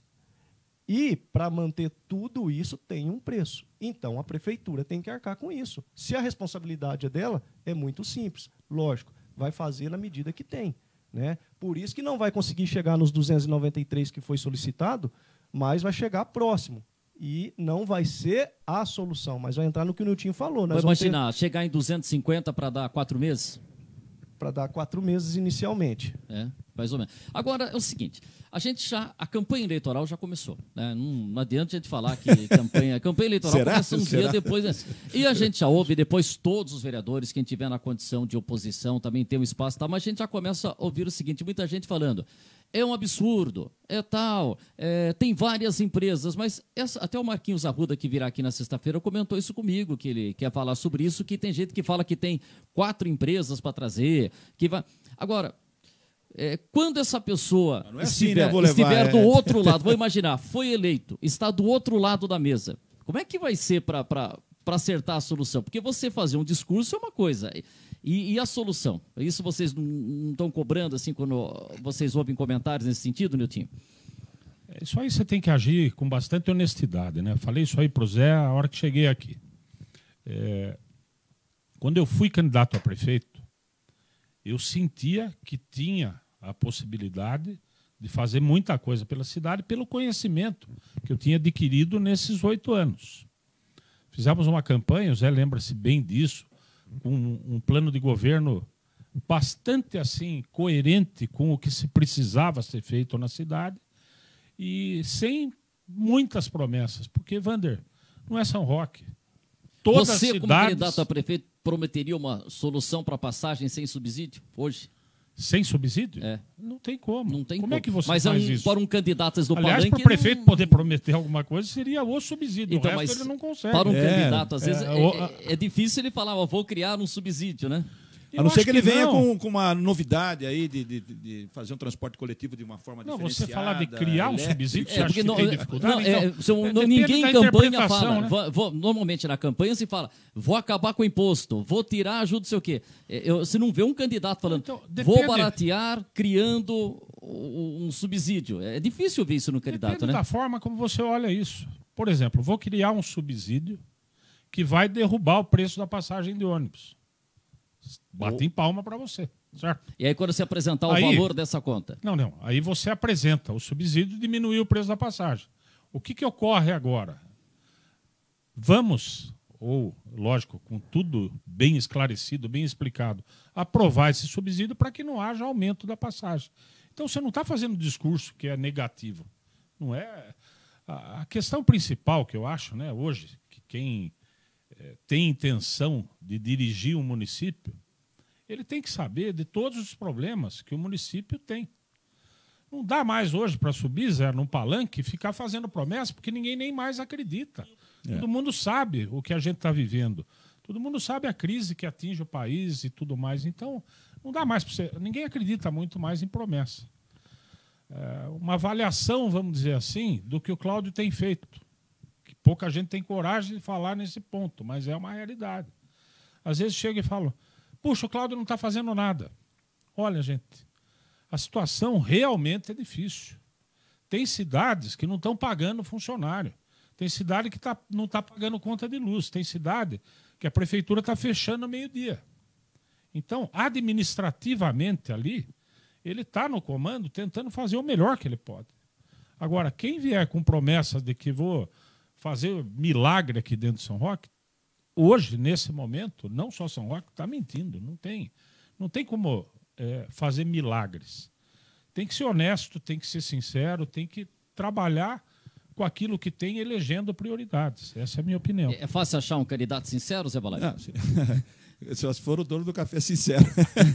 Speaker 5: E, para manter tudo isso, tem um preço. Então, a prefeitura tem que arcar com isso. Se a responsabilidade é dela, é muito simples. Lógico, vai fazer na medida que tem. Né? Por isso que não vai conseguir chegar nos duzentos e noventa e três que foi solicitado, mas vai chegar próximo. E não vai ser a solução, mas vai entrar no que o Nilton falou.
Speaker 2: Nós vamos imaginar, ter... chegar em duzentos e cinquenta para dar quatro meses?
Speaker 5: Para dar quatro meses inicialmente.
Speaker 2: É, mais ou menos. Agora, é o seguinte, a gente já, a campanha eleitoral já começou. Né? Não, não adianta a gente falar que campanha, campanha eleitoral
Speaker 3: Será?
Speaker 2: começa um
Speaker 3: Será?
Speaker 2: dia depois. Né? E a gente já ouve, depois todos os vereadores, quem tiver na condição de oposição também tem um espaço, tá? Mas a gente já começa a ouvir o seguinte, muita gente falando, é um absurdo, é tal, é, tem várias empresas, mas essa, até o Marquinhos Arruda, que virá aqui na sexta-feira, comentou isso comigo, que ele quer falar sobre isso, que tem gente que fala que tem quatro empresas para trazer, que vai... Agora, é, quando essa pessoa
Speaker 3: é assim,
Speaker 2: estiver,
Speaker 3: né? Vou levar,
Speaker 2: estiver
Speaker 3: é...
Speaker 2: do outro lado, vou imaginar, foi eleito, está do outro lado da mesa, como é que vai ser para acertar a solução? Porque você fazer um discurso é uma coisa... E, e a solução? Isso vocês não estão cobrando assim quando vocês ouvem comentários nesse sentido, Nilton?
Speaker 4: Isso aí você tem que agir com bastante honestidade, né? Falei isso aí para o Zé a hora que cheguei aqui. É, quando eu fui candidato a prefeito, eu sentia que tinha a possibilidade de fazer muita coisa pela cidade pelo conhecimento que eu tinha adquirido nesses oito anos. Fizemos uma campanha, o Zé lembra-se bem disso, Um, um plano de governo bastante assim coerente com o que se precisava ser feito na cidade e sem muitas promessas, porque, Vander, não é São Roque. Todas
Speaker 2: Você,
Speaker 4: as cidades...
Speaker 2: como candidato a prefeito, prometeria uma solução para passagem sem subsídio hoje?
Speaker 4: Sem subsídio?
Speaker 2: É.
Speaker 4: Não tem como.
Speaker 2: Não tem
Speaker 4: como
Speaker 2: como.
Speaker 4: é que você
Speaker 2: mas
Speaker 4: faz
Speaker 2: é um,
Speaker 4: isso?
Speaker 2: Para um candidato do
Speaker 4: Aliás,
Speaker 2: palanque...
Speaker 4: para o prefeito
Speaker 2: não...
Speaker 4: poder prometer alguma coisa, seria o subsídio.
Speaker 2: Então,
Speaker 4: o resto
Speaker 2: mas
Speaker 4: ele não consegue.
Speaker 2: para um
Speaker 3: é,
Speaker 2: candidato, às
Speaker 4: é,
Speaker 2: vezes, é,
Speaker 4: o,
Speaker 2: é, é difícil ele falar, ó, vou criar um subsídio, né?
Speaker 3: A não ser que ele
Speaker 4: que
Speaker 3: venha
Speaker 4: não.
Speaker 3: com, com uma novidade aí de, de, de fazer um transporte coletivo de uma forma
Speaker 4: Não,
Speaker 3: diferenciada.
Speaker 4: você falar de criar um subsídio, você
Speaker 2: É,
Speaker 4: acha
Speaker 2: porque
Speaker 4: que
Speaker 2: não,
Speaker 4: tem dificuldade?
Speaker 2: não,
Speaker 4: então,
Speaker 2: é, são,
Speaker 4: é,
Speaker 2: não,
Speaker 4: depende
Speaker 2: ninguém
Speaker 4: da
Speaker 2: em campanha
Speaker 4: interpretação,
Speaker 2: fala.
Speaker 4: né?
Speaker 2: Vou, vou, normalmente na campanha se fala, vou acabar com o imposto, vou tirar ajuda, não sei o quê. É, eu, você não vê um candidato falando,
Speaker 4: Então,
Speaker 2: vou
Speaker 4: depende-
Speaker 2: baratear criando um subsídio. É difícil ver isso no candidato,
Speaker 4: Depende
Speaker 2: né?
Speaker 4: da forma como você olha isso. Por exemplo, vou criar um subsídio que vai derrubar o preço da passagem de ônibus. Batem palma para você, certo?
Speaker 2: E aí, quando você apresentar o
Speaker 4: Aí-
Speaker 2: valor dessa conta?
Speaker 4: Não, não. Aí você apresenta o subsídio e diminui o preço da passagem. O que, que ocorre agora? Vamos, ou, lógico, com tudo bem esclarecido, bem explicado, aprovar esse subsídio para que não haja aumento da passagem. Então, você não está fazendo discurso que é negativo. Não é. A a questão principal que eu acho, né, hoje, que quem eh, tem intenção de dirigir um município, ele tem que saber de todos os problemas que o município tem. Não dá mais hoje para subir, Zé, num palanque e ficar fazendo promessa, porque ninguém nem mais acredita.
Speaker 3: É.
Speaker 4: Todo mundo sabe o que a gente está vivendo. Todo mundo sabe a crise que atinge o país e tudo mais. Então, não dá mais para você. Ninguém acredita muito mais em promessa. É uma avaliação, vamos dizer assim, do que o Cláudio tem feito. Que pouca gente tem coragem de falar nesse ponto, mas é uma realidade. Às vezes chega e fala, puxa, o Cláudio não está fazendo nada. Olha, gente, a situação realmente é difícil. Tem cidades que não estão pagando funcionário. Tem cidade que tá, não está pagando conta de luz. Tem cidade que a prefeitura está fechando ao meio-dia. Então, administrativamente ali, ele está no comando tentando fazer o melhor que ele pode. Agora, quem vier com promessas de que vou fazer milagre aqui dentro de São Roque, hoje, nesse momento, não só São Roque, está mentindo. Não tem, não tem como é, fazer milagres. Tem que ser honesto, tem que ser sincero, tem que trabalhar com aquilo que tem, elegendo prioridades. Essa é a minha opinião.
Speaker 2: É fácil achar um candidato sincero, Zé Balaio?
Speaker 3: Não, se- só se for o dono do café sincero.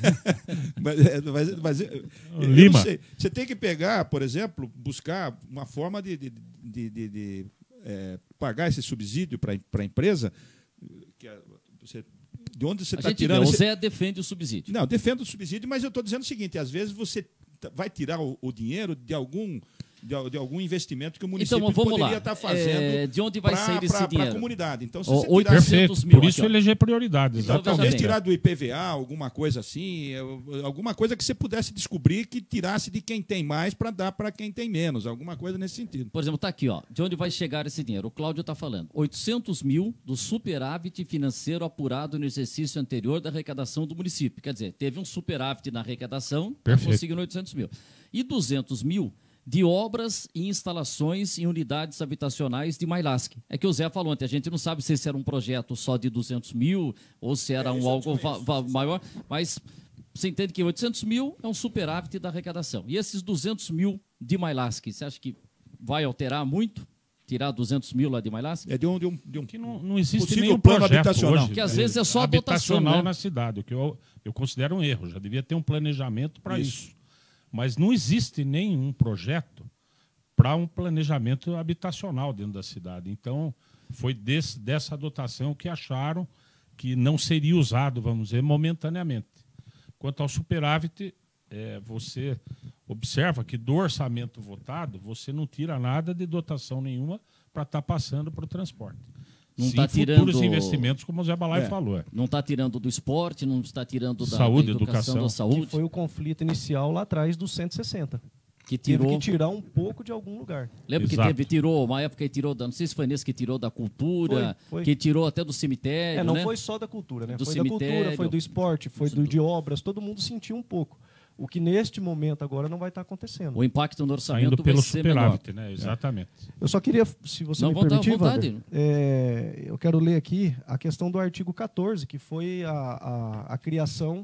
Speaker 3: mas, é, mas, mas, eu não
Speaker 4: Lima.
Speaker 3: sei. Você tem que pegar, por exemplo, buscar uma forma de, de, de, de- de, é, pagar esse subsídio para a empresa. Que é, você- de onde você
Speaker 2: A
Speaker 3: está
Speaker 2: gente
Speaker 3: tirando
Speaker 2: vê, o
Speaker 3: esse-
Speaker 2: Zé defende o subsídio.
Speaker 3: Não, defendo o subsídio, mas eu estou dizendo o seguinte: às vezes você t- vai tirar o, o dinheiro de algum, de, de algum investimento que o município
Speaker 2: Então, vamos
Speaker 3: poderia
Speaker 2: lá.
Speaker 3: estar fazendo
Speaker 2: É, de onde vai sair esse
Speaker 3: para a
Speaker 2: dinheiro?
Speaker 3: comunidade. Então, se
Speaker 2: Ó,
Speaker 3: você tirar,
Speaker 2: oitocentos
Speaker 4: Perfeito.
Speaker 2: mil
Speaker 4: Por isso
Speaker 2: aqui, ó.
Speaker 4: eleger prioridades.
Speaker 3: então,
Speaker 2: Então,
Speaker 3: talvez
Speaker 2: veja bem.
Speaker 3: tirar do I P V A, alguma coisa assim, é, alguma coisa que você pudesse descobrir que tirasse de quem tem mais para dar para quem tem menos, alguma coisa nesse sentido.
Speaker 2: Por exemplo, está aqui, ó, de onde vai chegar esse dinheiro? O Cláudio está falando. oitocentos mil do superávit financeiro apurado no exercício anterior da arrecadação do município. Quer dizer, teve um superávit na arrecadação,
Speaker 4: Perfeito.
Speaker 2: conseguindo oitocentos mil. E duzentos mil de obras e instalações em unidades habitacionais de Mailasc. É que o Zé falou ontem, a gente não sabe se esse era um projeto só de duzentos mil ou se era um algo va- va- maior, mas você entende que oitocentos mil é um superávit da arrecadação. E esses duzentos mil de Mailasc, você acha que vai alterar muito? Tirar duzentos mil lá de Mailasc?
Speaker 3: É de um, de um, de um
Speaker 4: Que não, não existe
Speaker 3: possível
Speaker 4: nenhum
Speaker 3: plano
Speaker 4: projeto
Speaker 3: habitacional.
Speaker 4: hoje,
Speaker 2: Que às
Speaker 4: né,
Speaker 2: vezes é só a dotação,
Speaker 4: habitacional
Speaker 2: né?
Speaker 4: na cidade, o que eu, eu considero um erro. Já devia ter um planejamento para
Speaker 3: Isso.
Speaker 4: isso. Mas não existe nenhum projeto para um planejamento habitacional dentro da cidade. Então, foi desse, dessa dotação que acharam que não seria usado, vamos dizer, momentaneamente. Quanto ao superávit, é, você observa que do orçamento votado, você não tira nada de dotação nenhuma para estar passando para o transporte.
Speaker 2: Não
Speaker 4: Sim,
Speaker 2: tá
Speaker 4: futuros
Speaker 2: tirando-
Speaker 4: investimentos, como o Zé Balai
Speaker 3: É.
Speaker 4: falou. É.
Speaker 2: Não está tirando do esporte, não está tirando da,
Speaker 4: Saúde,
Speaker 2: da educação,
Speaker 4: educação.
Speaker 2: da saúde,
Speaker 5: Que foi o conflito inicial lá atrás dos cento e sessenta.
Speaker 2: que
Speaker 5: Teve
Speaker 2: tirou.
Speaker 5: que tirar um pouco de algum lugar.
Speaker 2: Lembra que
Speaker 4: Exato.
Speaker 2: teve, tirou, uma época que tirou, da, não sei se foi nesse que tirou da cultura,
Speaker 5: Foi, foi.
Speaker 2: que tirou até do cemitério,
Speaker 5: É, não
Speaker 2: né?
Speaker 5: foi só da cultura, né?
Speaker 2: Do
Speaker 5: Foi da
Speaker 2: cemitério.
Speaker 5: cultura, foi do esporte, foi do, de obras, todo mundo sentiu um pouco. O que neste momento agora não vai estar acontecendo.
Speaker 2: O impacto no orçamento
Speaker 4: Saindo pelo
Speaker 2: vai ser menor.
Speaker 4: superávit, né? Exatamente.
Speaker 5: Eu só queria, se você
Speaker 2: Não,
Speaker 5: me
Speaker 2: vontade-
Speaker 5: permitir,
Speaker 2: vontade.
Speaker 5: Wander, é, eu quero ler aqui a questão do artigo quatorze, que foi a, a, a criação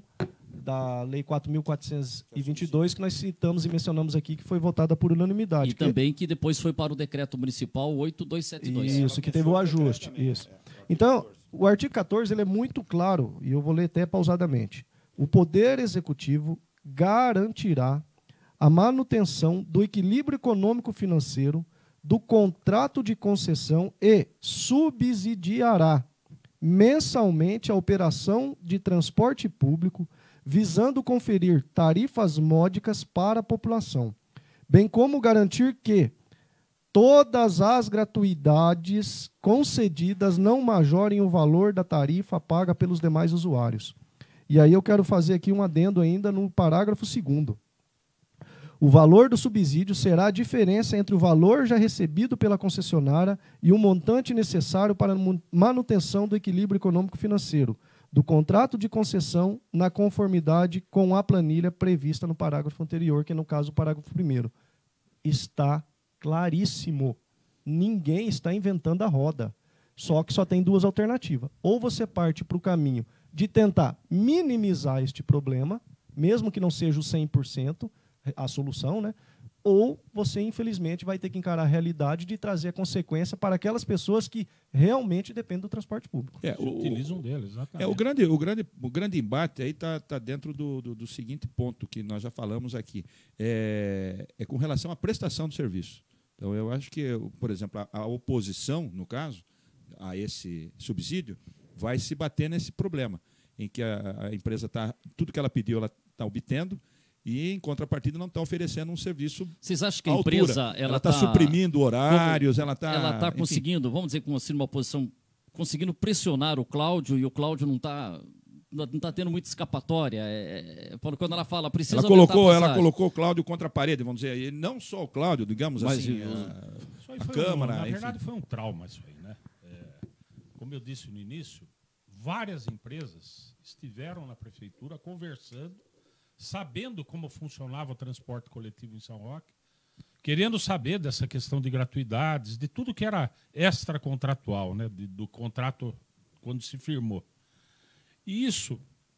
Speaker 5: da Lei quatro mil quatrocentos e vinte e dois, que nós citamos e mencionamos aqui, que foi votada por unanimidade.
Speaker 2: E
Speaker 5: que-
Speaker 2: também que depois foi para o decreto municipal oito dois sete dois.
Speaker 5: Isso, que teve o ajuste. Isso. Então, o artigo quatorze ele é muito claro, e eu vou ler até pausadamente. O Poder Executivo garantirá a manutenção do equilíbrio econômico-financeiro do contrato de concessão e subsidiará mensalmente a operação de transporte público, visando conferir tarifas módicas para a população, bem como garantir que todas as gratuidades concedidas não majorem o valor da tarifa paga pelos demais usuários. E aí eu quero fazer aqui um adendo ainda no parágrafo segundo. O valor do subsídio será a diferença entre o valor já recebido pela concessionária e o montante necessário para a manutenção do equilíbrio econômico-financeiro do contrato de concessão na conformidade com a planilha prevista no parágrafo anterior, que é, no caso, o parágrafo primeiro. Está claríssimo. Ninguém está inventando a roda. Só que só tem duas alternativas. Ou você parte para o caminho de tentar minimizar este problema, mesmo que não seja o cem por cento a solução, né? Ou você, infelizmente, vai ter que encarar a realidade de trazer a consequência para aquelas pessoas que realmente dependem do transporte público.
Speaker 3: É, o,
Speaker 4: utilizam dele, exatamente.
Speaker 3: É, o, grande, o, grande, o grande embate aí está tá dentro do, do, do seguinte ponto que nós já falamos aqui. É, é com relação à prestação do serviço. Então, eu acho que, por exemplo, a, a oposição, no caso, a esse subsídio, vai se bater nesse problema, em que a, a empresa está, tudo que ela pediu, ela está obtendo, e, em contrapartida, não está oferecendo um serviço. Vocês acham que a empresa
Speaker 2: ela
Speaker 3: está tá suprimindo horários, ela está.
Speaker 2: Ela está conseguindo, vamos dizer, com assim, uma posição, conseguindo pressionar o Cláudio, e o Cláudio não está. Não está tendo muita escapatória. É, quando ela fala, precisa.
Speaker 3: Ela colocou, ela colocou o Cláudio contra a parede, vamos dizer. E não só o Cláudio, digamos
Speaker 2: Mas,
Speaker 3: assim.
Speaker 2: A,
Speaker 3: a Câmara.
Speaker 4: Um, na
Speaker 3: enfim.
Speaker 4: verdade, foi um trauma isso aí, né? É, como eu disse no início, várias empresas estiveram na prefeitura conversando, sabendo como funcionava o transporte coletivo em São Roque, querendo saber dessa questão de gratuidades, de tudo que era extracontratual, né, de, do contrato quando se firmou. E isso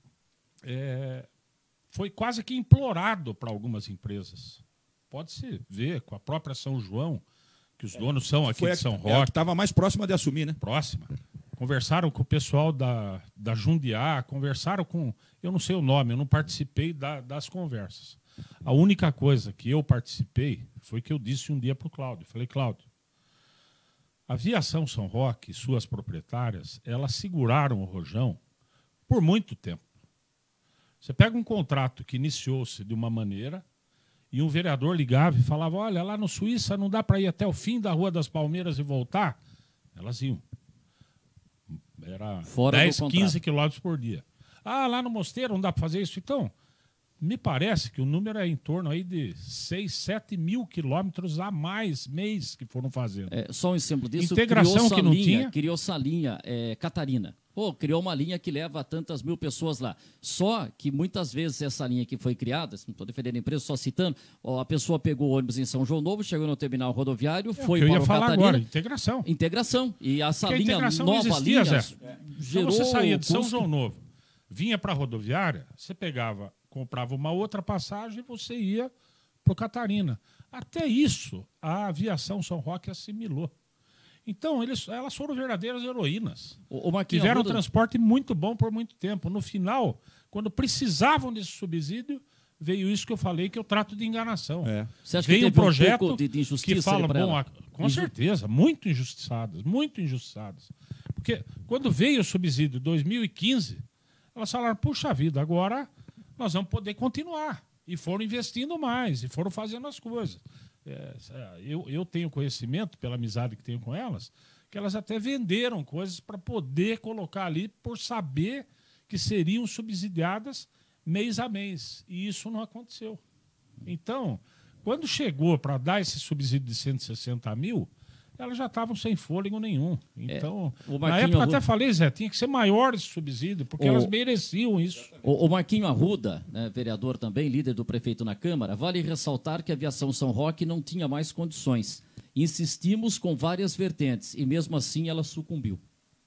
Speaker 4: é, foi quase que implorado para algumas empresas. Pode-se ver com a própria São João, que os donos são aqui
Speaker 3: foi
Speaker 4: de São
Speaker 3: a,
Speaker 4: Roque.
Speaker 3: Estava mais próxima de assumir, né?
Speaker 4: Próxima. Conversaram com o pessoal da, da Jundiá, conversaram com... Eu não sei o nome, eu não participei da, das conversas. A única coisa que eu participei foi que eu disse um dia para o Cláudio. Falei, Cláudio, a Aviação São Roque e suas proprietárias, elas seguraram o rojão por muito tempo. Você pega um contrato que iniciou-se de uma maneira e um vereador ligava e falava, olha, lá no Suíça não dá para ir até o fim da Rua das Palmeiras e voltar. Elas iam. Era
Speaker 2: Fora
Speaker 4: dez, quinze quilômetros por dia. Ah, lá no Mosteiro não dá para fazer isso? Então, me parece que o número é em torno aí de seis, sete mil quilômetros a mais mês que foram fazendo.
Speaker 2: É, só um exemplo disso.
Speaker 4: Integração que não
Speaker 2: linha,
Speaker 4: tinha.
Speaker 2: Criou essa linha, é, Catarina. Pô, criou uma linha que leva tantas mil pessoas lá. Só que muitas vezes essa linha que foi criada, não estou defendendo a empresa, só citando, ó, a pessoa pegou o ônibus em São João Novo, chegou no terminal rodoviário, é, foi
Speaker 4: eu
Speaker 2: para
Speaker 4: ia
Speaker 2: o
Speaker 4: falar
Speaker 2: Catarina.
Speaker 4: Agora, integração.
Speaker 2: Integração. E essa
Speaker 4: Porque
Speaker 2: linha
Speaker 4: a integração
Speaker 2: nova
Speaker 4: não existia,
Speaker 2: linha
Speaker 4: Zé.
Speaker 2: gerou
Speaker 4: então você saía de São
Speaker 2: custo.
Speaker 4: João Novo, vinha para a rodoviária, você pegava, comprava uma outra passagem e você ia para o Catarina. Até isso, a Aviação São Roque assimilou. Então, eles, elas foram verdadeiras heroínas.
Speaker 2: O, o
Speaker 4: Tiveram um
Speaker 2: Arruda...
Speaker 4: transporte muito bom por muito tempo. No final, quando precisavam desse subsídio, veio isso que eu falei, que eu trato de enganação.
Speaker 2: É. Você acha
Speaker 4: veio
Speaker 2: que
Speaker 4: um
Speaker 2: teve
Speaker 4: projeto
Speaker 2: um pouco de, de injustiça
Speaker 4: que fala,
Speaker 2: para
Speaker 4: bom,
Speaker 2: ela?
Speaker 4: a, com Inju... certeza, muito injustiçadas, muito injustiçadas. Porque quando veio o subsídio em dois mil e quinze, elas falaram, puxa vida, agora nós vamos poder continuar. E foram investindo mais, e foram fazendo as coisas. É, eu, eu tenho conhecimento, pela amizade que tenho com elas, que elas até venderam coisas para poder colocar ali por saber que seriam subsidiadas mês a mês. E isso não aconteceu. Então, quando chegou para dar esse subsídio de cento e sessenta mil, elas já estavam sem fôlego nenhum. Então,
Speaker 2: é,
Speaker 4: na época Arruda... até falei, Zé, tinha que ser maior esse subsídio, porque o... elas mereciam isso.
Speaker 2: O, o Marquinho Arruda, né, vereador também, líder do prefeito na Câmara, vale ressaltar que a Aviação São Roque não tinha mais condições. Insistimos com várias vertentes e mesmo assim ela sucumbiu.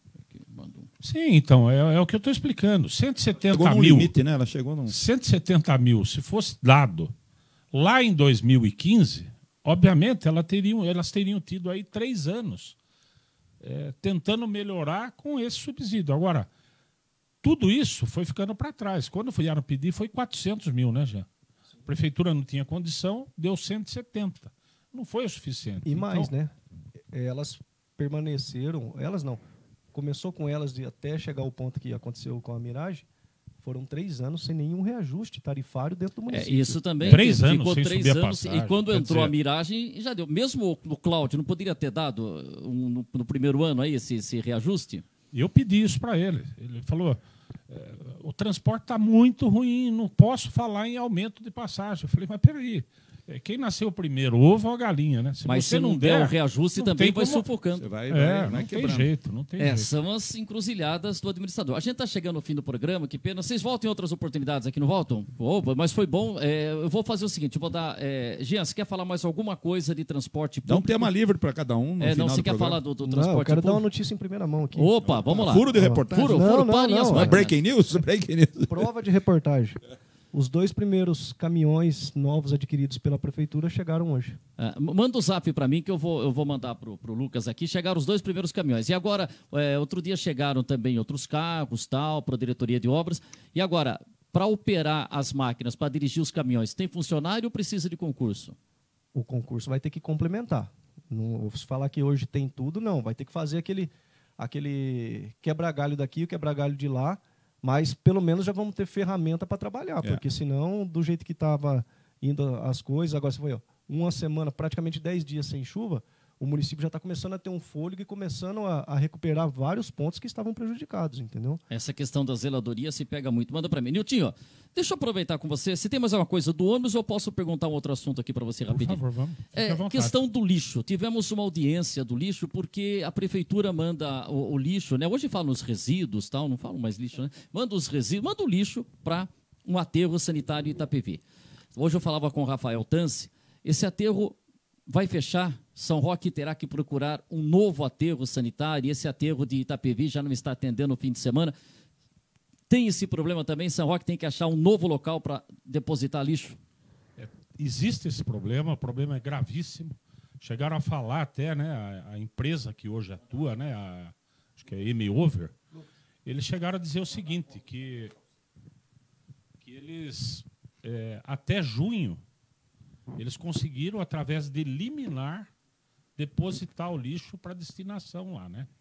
Speaker 4: Sim, então, é, é o que eu estou explicando. cento e setenta
Speaker 3: chegou
Speaker 4: mil.
Speaker 3: Limite, né? Ela chegou num...
Speaker 4: cento e setenta mil, se fosse dado lá em dois mil e quinze, obviamente ela teriam, elas teriam tido aí três anos é, tentando melhorar com esse subsídio. Agora, tudo isso foi ficando para trás. Quando vieram pedir, foi quatrocentos mil, né, Jean? A prefeitura não tinha condição, deu cento e setenta. Não foi o suficiente.
Speaker 5: E mais,
Speaker 4: então,
Speaker 5: né? Elas permaneceram, elas não. Começou com elas de até chegar ao ponto que aconteceu com a Mirage, foram três anos sem nenhum reajuste tarifário dentro do município.
Speaker 2: É, isso também.
Speaker 4: Três anos
Speaker 2: ficou
Speaker 4: sem
Speaker 2: três
Speaker 4: subir a
Speaker 2: anos
Speaker 4: passagem,
Speaker 2: e quando entrou
Speaker 4: dizer...
Speaker 2: a Miragem, já deu. Mesmo o Cláudio não poderia ter dado um, no, no primeiro ano aí esse, esse reajuste?
Speaker 4: Eu pedi isso para ele. Ele falou, é, o transporte está muito ruim, não posso falar em aumento de passagem. Eu falei, mas peraí, É, quem nasceu primeiro, o ovo ou a galinha, né? Se
Speaker 2: Mas
Speaker 4: você
Speaker 2: se não der,
Speaker 4: der
Speaker 2: o reajuste
Speaker 4: não
Speaker 2: também
Speaker 4: tem
Speaker 2: vai
Speaker 4: como-
Speaker 2: sufocando.
Speaker 3: Você vai,
Speaker 4: É,
Speaker 3: vai,
Speaker 4: não
Speaker 3: vai
Speaker 4: tem
Speaker 3: quebrando.
Speaker 4: jeito, não tem
Speaker 2: É,
Speaker 4: jeito.
Speaker 2: são as encruzilhadas do administrador. A gente está chegando ao fim do programa, que pena. Vocês voltam em outras oportunidades aqui, não voltam? Opa, mas foi bom. É, eu vou fazer o seguinte, eu vou dar... É, Jean, você quer falar mais alguma coisa de transporte
Speaker 3: Dá um
Speaker 2: público?
Speaker 3: tema livre para cada um no
Speaker 2: É,
Speaker 3: final
Speaker 2: não, você
Speaker 3: do
Speaker 2: quer
Speaker 3: programa.
Speaker 2: falar do, do
Speaker 5: Não,
Speaker 2: transporte
Speaker 5: eu quero dar uma
Speaker 2: público?
Speaker 5: notícia em primeira mão aqui.
Speaker 2: Opa, vamos lá.
Speaker 3: Furo de reportagem?
Speaker 2: Furo,
Speaker 5: Não,
Speaker 2: furo,
Speaker 5: não,
Speaker 2: parem
Speaker 5: não.
Speaker 2: as
Speaker 5: É
Speaker 3: É
Speaker 2: máquinas.
Speaker 3: breaking news? Breaking news.
Speaker 5: Prova de reportagem. Os dois primeiros caminhões novos adquiridos pela prefeitura chegaram hoje.
Speaker 2: É, manda o zap para mim que eu vou, eu vou mandar para o Lucas aqui. Chegaram os dois primeiros caminhões. E agora, é, outro dia chegaram também outros carros, tal, para a diretoria de obras. E agora, para operar as máquinas, para dirigir os caminhões, tem funcionário ou precisa de concurso?
Speaker 5: O concurso vai ter que complementar. Não vou falar que hoje tem tudo, não. Vai ter que fazer aquele, aquele quebra-galho daqui, o quebra-galho de lá. Mas pelo menos já vamos ter ferramenta para trabalhar,
Speaker 3: É.
Speaker 5: porque senão, do jeito que estava indo as coisas, agora você foi ó, uma semana, praticamente dez dias sem chuva, o município já está começando a ter um fôlego e começando a, a recuperar vários pontos que estavam prejudicados, entendeu?
Speaker 2: Essa questão da zeladoria se pega muito. Manda para mim. Niltinho, deixa eu aproveitar com você. Se tem mais alguma coisa do ônibus, eu posso perguntar um outro assunto aqui para você
Speaker 4: Por
Speaker 2: rapidinho.
Speaker 4: favor, vamos. Fique à
Speaker 2: É,
Speaker 4: vontade.
Speaker 2: questão do lixo. Tivemos uma audiência do lixo porque a prefeitura manda o, o lixo, né? Hoje falam os resíduos, tal, não falam mais lixo, né? Manda os resíduos, manda o lixo para um aterro sanitário em Itapevi. Hoje eu falava com o Rafael Tansi, esse aterro vai fechar, São Roque terá que procurar um novo aterro sanitário, e esse aterro de Itapevi já não está atendendo no fim de semana. Tem esse problema também, São Roque tem que achar um novo local para depositar lixo.
Speaker 4: Existe esse problema, o problema é gravíssimo. Chegaram a falar até, né, a, a empresa que hoje atua, né, a, acho que é M-Over, eles chegaram a dizer o seguinte, que, que eles, é, até junho, eles conseguiram, através de liminar, depositar o lixo para destinação lá, né?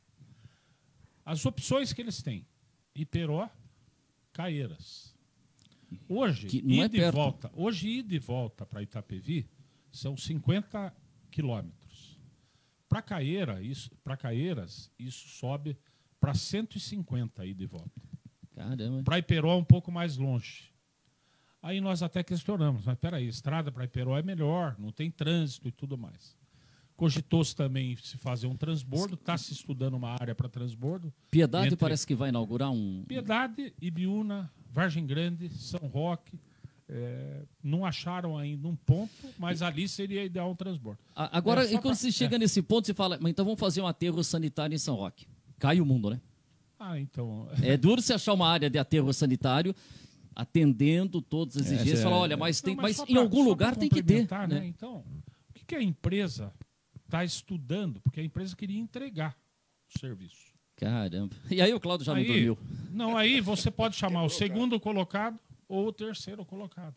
Speaker 4: As opções que eles têm, Iperó, Caieiras. Hoje,
Speaker 2: Que não
Speaker 4: ir
Speaker 2: é
Speaker 4: de
Speaker 2: perto.
Speaker 4: volta, hoje ir de volta para Itapevi são cinquenta quilômetros. Para Caieira, isso, para Caieiras, isso sobe para cento e cinquenta ir de volta.
Speaker 2: Caramba.
Speaker 4: Para Iperó é um pouco mais longe. Aí nós até questionamos, mas peraí, estrada para Iperó é melhor, não tem trânsito e tudo mais. Cogitou-se também se fazer um transbordo, está se estudando uma área para transbordo.
Speaker 2: Piedade
Speaker 4: Entre-
Speaker 2: parece que vai inaugurar um...
Speaker 4: Piedade, Ibiúna, Vargem Grande, São Roque, é, não acharam ainda um ponto, mas ali seria ideal um transbordo.
Speaker 2: A- Agora,
Speaker 4: É, só
Speaker 2: e quando
Speaker 4: pra-
Speaker 2: você chega nesse ponto, você fala, mas então vamos fazer um aterro sanitário em São Roque. Cai o mundo, né?
Speaker 4: Ah, então...
Speaker 2: É duro você achar uma área de aterro sanitário atendendo todas as exigências.
Speaker 3: Essa é-
Speaker 2: Falar, olha, mas, tem,
Speaker 4: Não,
Speaker 2: mas
Speaker 4: só
Speaker 2: em
Speaker 4: pra-
Speaker 2: algum
Speaker 4: só pra
Speaker 2: lugar tem que ter.
Speaker 4: complementar,
Speaker 2: Né?
Speaker 4: né? Então, o que, que a empresa está estudando? Porque a empresa queria entregar o serviço.
Speaker 2: Caramba. E aí o Cláudio já não
Speaker 4: Aí,
Speaker 2: dormiu.
Speaker 4: não, aí você pode chamar o segundo colocado ou o terceiro colocado.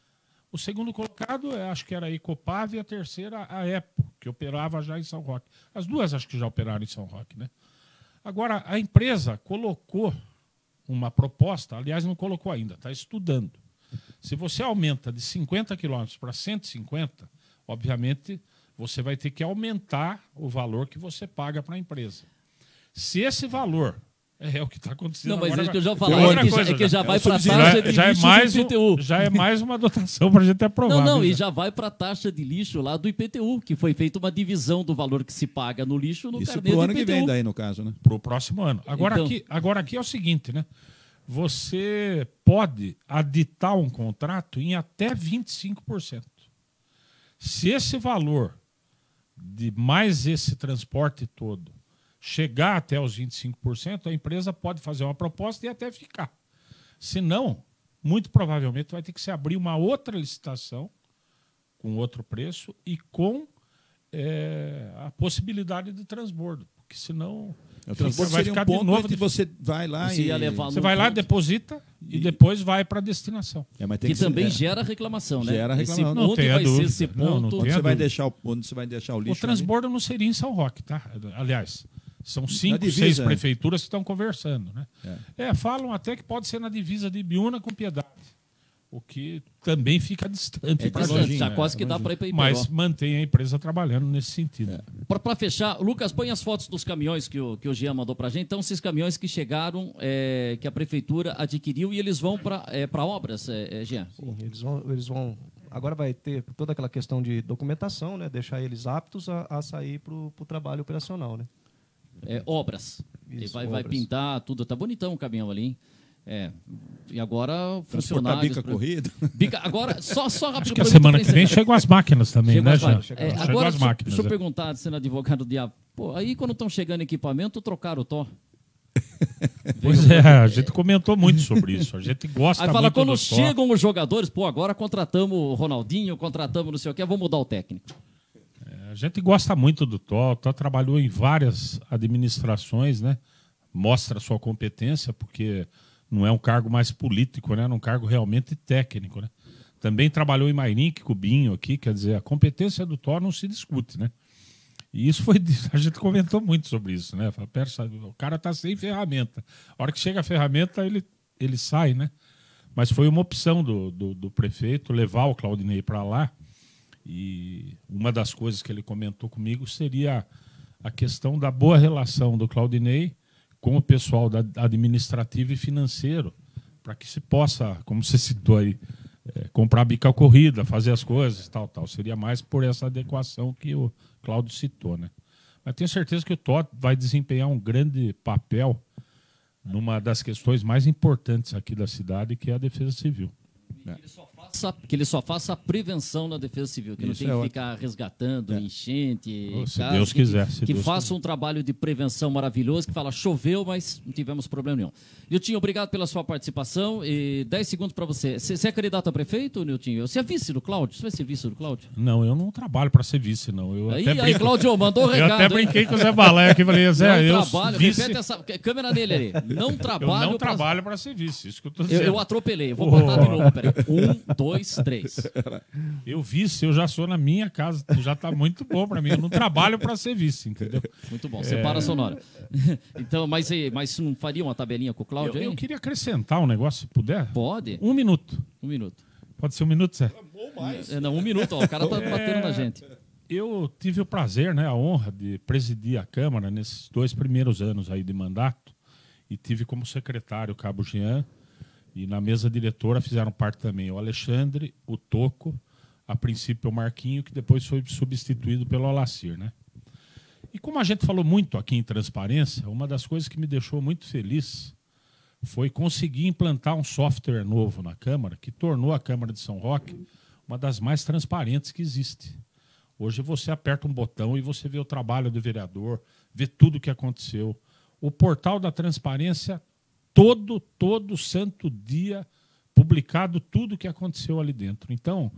Speaker 4: O segundo colocado, é, acho que era a Ecopav, e a terceira, a EPO, que operava já em São Roque. As duas acho que já operaram em São Roque, né? Agora, a empresa colocou uma proposta, aliás, não colocou ainda, está estudando. Se você aumenta de cinquenta quilômetros para cento e cinquenta, obviamente, você vai ter que aumentar o valor que você paga para a empresa. Se esse valor é o que está acontecendo
Speaker 2: Não, mas
Speaker 4: agora...
Speaker 2: é que eu já
Speaker 4: Tem
Speaker 2: falei,
Speaker 4: outra
Speaker 2: é que, já-
Speaker 4: coisa,
Speaker 2: é que já
Speaker 4: é
Speaker 2: vai
Speaker 4: o
Speaker 2: para a
Speaker 4: subsídio.
Speaker 2: taxa
Speaker 4: já,
Speaker 2: de
Speaker 4: já é
Speaker 2: lixo
Speaker 4: mais
Speaker 2: do
Speaker 4: um-
Speaker 2: I P T U.
Speaker 4: já é mais uma dotação para a gente aprovar.
Speaker 2: Não, não,
Speaker 4: viu,
Speaker 2: e
Speaker 4: Zé?
Speaker 2: já vai para a taxa de lixo lá do I P T U, que foi feita uma divisão do valor que se paga no lixo no
Speaker 3: Isso
Speaker 2: carnê
Speaker 3: pro
Speaker 2: do
Speaker 3: ano que
Speaker 2: I P T U.
Speaker 3: vem daí, no caso, né?
Speaker 4: Para o próximo ano. Agora,
Speaker 2: Então-
Speaker 4: aqui, agora aqui é o seguinte, né? Você pode aditar um contrato em até vinte e cinco por cento. Se esse valor de mais esse transporte todo chegar até os vinte e cinco por cento, a empresa pode fazer uma proposta e até ficar. Se não, muito provavelmente vai ter que se abrir uma outra licitação com outro preço e com é, a possibilidade de transbordo, porque senão
Speaker 3: O transporte
Speaker 4: vai
Speaker 3: seria
Speaker 4: ficar
Speaker 3: um
Speaker 4: de
Speaker 3: ponto
Speaker 4: novo
Speaker 3: onde
Speaker 4: de-
Speaker 3: você vai lá
Speaker 2: Você
Speaker 3: e...
Speaker 2: ia levar
Speaker 4: você
Speaker 2: num
Speaker 4: vai lá,
Speaker 2: ponto
Speaker 4: deposita e,
Speaker 3: E-
Speaker 4: depois vai para a destinação.
Speaker 3: É, mas tem
Speaker 2: que
Speaker 3: ser-
Speaker 2: também
Speaker 3: é.
Speaker 2: gera reclamação, né?
Speaker 3: Gera
Speaker 2: Esse
Speaker 3: reclamação.
Speaker 2: ponto
Speaker 4: Não tenha
Speaker 2: vai ser
Speaker 4: dúvida.
Speaker 2: esse
Speaker 4: Não, não
Speaker 2: ponto.
Speaker 3: Onde
Speaker 4: tenha
Speaker 3: você, vai
Speaker 4: dúvida.
Speaker 3: deixar o, onde você vai deixar o
Speaker 4: O
Speaker 3: lixo?
Speaker 4: transbordo não seria em São Roque, tá? Aliás, são cinco,
Speaker 3: divisa,
Speaker 4: seis
Speaker 3: né?
Speaker 4: prefeituras que estão conversando, né?
Speaker 3: É.
Speaker 4: É, falam até que pode ser na divisa de Ibiúna com Piedade, o que também fica distante.
Speaker 2: É
Speaker 4: pra
Speaker 2: distante,
Speaker 4: longinho,
Speaker 2: já
Speaker 4: né?
Speaker 2: quase que dá para ir para
Speaker 4: Mas mantém a empresa trabalhando nesse sentido.
Speaker 3: É.
Speaker 2: Para fechar, Lucas, põe as fotos dos caminhões que o, que o Jean mandou para a gente. Então, esses caminhões que chegaram, é, que a prefeitura adquiriu e eles vão para é, para obras, é, é, Jean?
Speaker 5: Sim, eles vão, eles vão agora vai ter toda aquela questão de documentação, né? Deixar eles aptos a, a sair para o trabalho operacional, né?
Speaker 2: É, obras.
Speaker 5: Isso,
Speaker 2: Ele vai, vai
Speaker 5: obras.
Speaker 2: pintar tudo. Tá bonitão o caminhão ali, hein? É. E agora,
Speaker 3: Transportar
Speaker 2: funcionários...
Speaker 3: bica
Speaker 2: pra-
Speaker 3: corrida.
Speaker 2: Bica, agora, só, só rápido.
Speaker 4: Acho que a
Speaker 2: pra
Speaker 4: semana
Speaker 2: encerrar.
Speaker 4: que vem chegam as máquinas também,
Speaker 2: Chegam
Speaker 4: né,
Speaker 2: as
Speaker 4: Jean?
Speaker 2: máquinas.
Speaker 5: Chegam
Speaker 2: É,
Speaker 5: as-
Speaker 2: agora,
Speaker 4: Chegam as
Speaker 2: deixa,
Speaker 4: máquinas.
Speaker 2: deixa eu
Speaker 4: é.
Speaker 2: perguntar, sendo advogado do diabo. Pô, aí quando estão chegando equipamento, trocaram o Tó.
Speaker 4: Pois é, a gente comentou muito sobre isso. A gente gosta
Speaker 2: Aí fala,
Speaker 4: muito
Speaker 2: quando
Speaker 4: do Tó.
Speaker 2: chegam os jogadores, pô, agora contratamos o Ronaldinho, contratamos não sei o que, vamos mudar o técnico.
Speaker 4: A gente gosta muito do Tó. O Tó trabalhou em várias administrações, né? Mostra a sua competência, porque não é um cargo mais político, né? É um cargo realmente técnico, né? Também trabalhou em Mairink, Cubinho aqui, quer dizer, a competência do Tó não se discute, né? E isso foi, a gente comentou muito sobre isso, né? Fala, pera, sabe, o cara tá sem ferramenta. A hora que chega a ferramenta, ele, ele sai, né? Mas foi uma opção do, do, do prefeito levar o Claudinei para lá. E uma das coisas que ele comentou comigo seria a questão da boa relação do Claudinei com o pessoal da administrativo e financeiro, para que se possa, como você citou aí, é, comprar bica corrida, fazer as coisas, tal, tal. Seria mais por essa adequação que o Cláudio citou, né? Mas tenho certeza que o Tó vai desempenhar um grande papel numa das questões mais importantes aqui da cidade, que é a defesa civil.
Speaker 2: Que ele só faça, que ele só faça a prevenção na defesa civil, que não
Speaker 3: Isso
Speaker 2: tem
Speaker 3: é
Speaker 2: que
Speaker 3: ótimo.
Speaker 2: ficar resgatando enchente.
Speaker 4: Oh, se
Speaker 2: casos,
Speaker 4: Deus
Speaker 2: que,
Speaker 4: quiser, se
Speaker 2: que
Speaker 4: Deus
Speaker 2: faça um trabalho de prevenção maravilhoso, que fala, choveu, mas não tivemos problema nenhum. Niltinho, obrigado pela sua participação. E dez segundos para você. Você você é candidato a prefeito, Niltinho? Você é vice do Cláudio? Você vai ser vice do Cláudio?
Speaker 4: Não, eu não trabalho para ser vice, não. Eu
Speaker 2: Aí,
Speaker 4: até
Speaker 2: aí,
Speaker 4: brinco-
Speaker 2: Cláudio, mandou o
Speaker 4: Eu
Speaker 2: recado.
Speaker 4: até
Speaker 2: hein?
Speaker 4: brinquei com o Zé Balaia aqui, falei, Zé,
Speaker 2: Não
Speaker 4: eu
Speaker 2: trabalho,
Speaker 4: vice,
Speaker 2: repete essa câmera nele ali. Não
Speaker 4: eu
Speaker 2: trabalho.
Speaker 4: não
Speaker 2: pra-
Speaker 4: trabalho para ser vice, isso que eu tô
Speaker 2: Eu,
Speaker 4: dizendo.
Speaker 2: eu atropelei, eu vou
Speaker 4: Oh.
Speaker 2: botar de novo, peraí. Um, dois, três.
Speaker 4: Eu vice, eu já sou na minha casa, já tá muito bom para mim. Eu não trabalho para ser vice, entendeu?
Speaker 2: Muito bom, separa a sonora. Então, mas, e- mas não faria uma tabelinha com o
Speaker 4: Eu,
Speaker 2: Cláudio aí?
Speaker 4: eu queria acrescentar um negócio, se puder.
Speaker 2: Pode?
Speaker 4: Um minuto.
Speaker 2: Um minuto.
Speaker 4: Pode ser um minuto, Zé?
Speaker 2: É, não, um minuto, ó, o cara tá batendo na gente.
Speaker 4: Eu tive o prazer, né, a honra de presidir a Câmara nesses dois primeiros anos aí de mandato e tive como secretário o Cabo Jean e na mesa diretora fizeram parte também o Alexandre, o Toco, a princípio o Marquinho, que depois foi substituído pelo Alacir, né? E como a gente falou muito aqui em transparência, uma das coisas que me deixou muito feliz foi conseguir implantar um software novo na Câmara que tornou a Câmara de São Roque uma das mais transparentes que existe. Hoje você aperta um botão e você vê o trabalho do vereador, vê tudo o que aconteceu. O portal da transparência, todo, todo santo dia, publicado tudo o que aconteceu ali dentro. Então,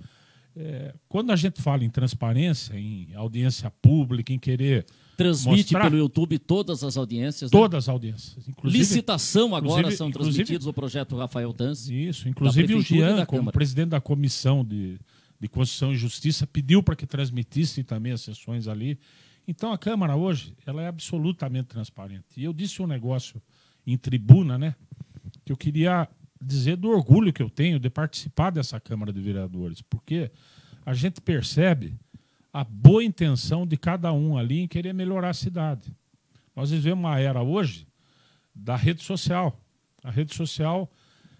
Speaker 4: é, quando a gente fala em transparência, em audiência pública, em querer
Speaker 2: Transmite
Speaker 4: mostrar
Speaker 2: pelo YouTube todas as audiências. né?
Speaker 4: todas as audiências, inclusive...
Speaker 2: Licitação agora
Speaker 4: inclusive-
Speaker 2: são
Speaker 4: inclusive-
Speaker 2: transmitidos o projeto Rafael Tanzi.
Speaker 4: Isso, inclusive o
Speaker 2: Prefeitura e
Speaker 4: Jean,
Speaker 2: da
Speaker 4: como
Speaker 2: Câmara.
Speaker 4: presidente da comissão de, de Constituição e Justiça, pediu para que transmitissem também as sessões ali. Então a Câmara hoje ela é absolutamente transparente. E eu disse um negócio em tribuna, né, que eu queria dizer do orgulho que eu tenho de participar dessa Câmara de Vereadores, porque a gente percebe a boa intenção de cada um ali em querer melhorar a cidade. Nós vivemos uma era hoje da rede social. A rede social,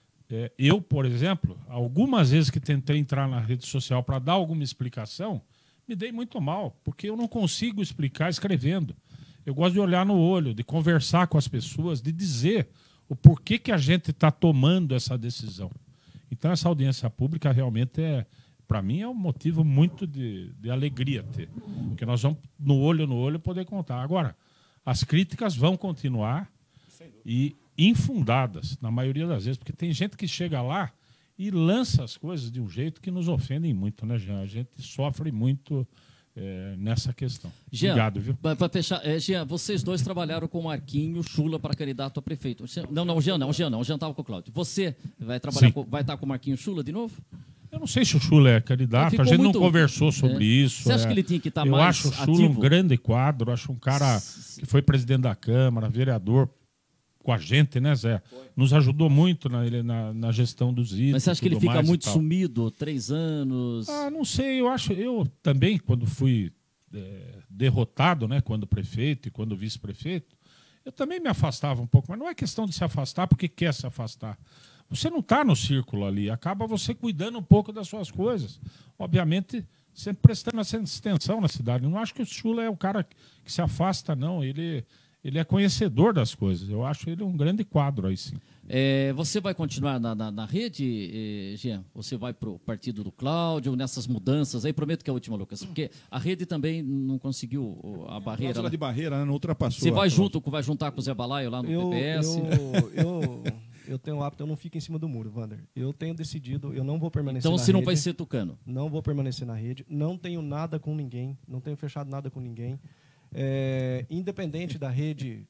Speaker 4: é, eu, por exemplo, algumas vezes que tentei entrar na rede social para dar alguma explicação, me dei muito mal, porque eu não consigo explicar escrevendo. Eu gosto de olhar no olho, de conversar com as pessoas, de dizer o porquê que a gente está tomando essa decisão. Então, essa audiência pública realmente é, para mim, é um motivo muito de, de alegria ter. Porque nós vamos, no olho no olho, poder contar. Agora, as críticas vão continuar e infundadas, na maioria das vezes, porque tem gente que chega lá e lança as coisas de um jeito que nos ofendem muito, né, Jean? A gente sofre muito é, nessa questão.
Speaker 2: Jean,
Speaker 4: Obrigado, viu?
Speaker 2: Para fechar, é, Jean, vocês dois trabalharam com o Marquinho Chula para candidato a prefeito. Você- Não, não, o Jean não, o Jean não, o Jean estava com o Cláudio. Você vai trabalhar
Speaker 4: Sim.
Speaker 2: com, vai estar com o Marquinho Chula de novo?
Speaker 4: Eu não sei se o Chula é candidato,
Speaker 2: Ficou
Speaker 4: a gente
Speaker 2: muito-
Speaker 4: não conversou sobre
Speaker 2: é.
Speaker 4: isso.
Speaker 2: Você acha
Speaker 4: é.
Speaker 2: que ele tinha que estar
Speaker 4: Eu
Speaker 2: mais
Speaker 4: acho o Chula um
Speaker 2: ativo?
Speaker 4: grande quadro, acho um cara que foi presidente da Câmara, vereador com a gente, né, Zé? Nos ajudou muito na, ele- na, na gestão dos itens.
Speaker 2: Mas você acha que ele
Speaker 4: tudo
Speaker 2: fica
Speaker 4: mais e
Speaker 2: muito
Speaker 4: tal.
Speaker 2: sumido? Três anos?
Speaker 4: Ah, não sei, eu acho, eu também, quando fui é, derrotado, né, quando prefeito e quando vice-prefeito, eu também me afastava um pouco, mas não é questão de se afastar porque quer se afastar. você não está no círculo ali, acaba você cuidando um pouco das suas coisas. Obviamente, sempre prestando essa atenção na cidade. Eu não acho que o Chula é o cara que se afasta, não. Ele, ele é conhecedor das coisas. Eu acho ele um grande quadro aí, sim.
Speaker 2: É, você vai continuar na, na, na rede, eh, Jean? Você vai para o partido do Cláudio, nessas mudanças aí? Prometo que é a última, Lucas. Porque a rede também não conseguiu a barreira.
Speaker 3: Lá de barreira, né? Não ultrapassou.
Speaker 2: Você vai, junto, vai juntar com o Zé Balaio lá no
Speaker 5: eu,
Speaker 2: P P S?
Speaker 5: Eu, eu, eu tenho o hábito, eu não fico em cima do muro, Wander. Eu tenho decidido, eu não vou permanecer
Speaker 2: então,
Speaker 5: na
Speaker 2: você
Speaker 5: rede.
Speaker 2: não vai ser tucano?
Speaker 5: Não vou permanecer na rede. Não tenho nada com ninguém. Não tenho fechado nada com ninguém. É, independente da rede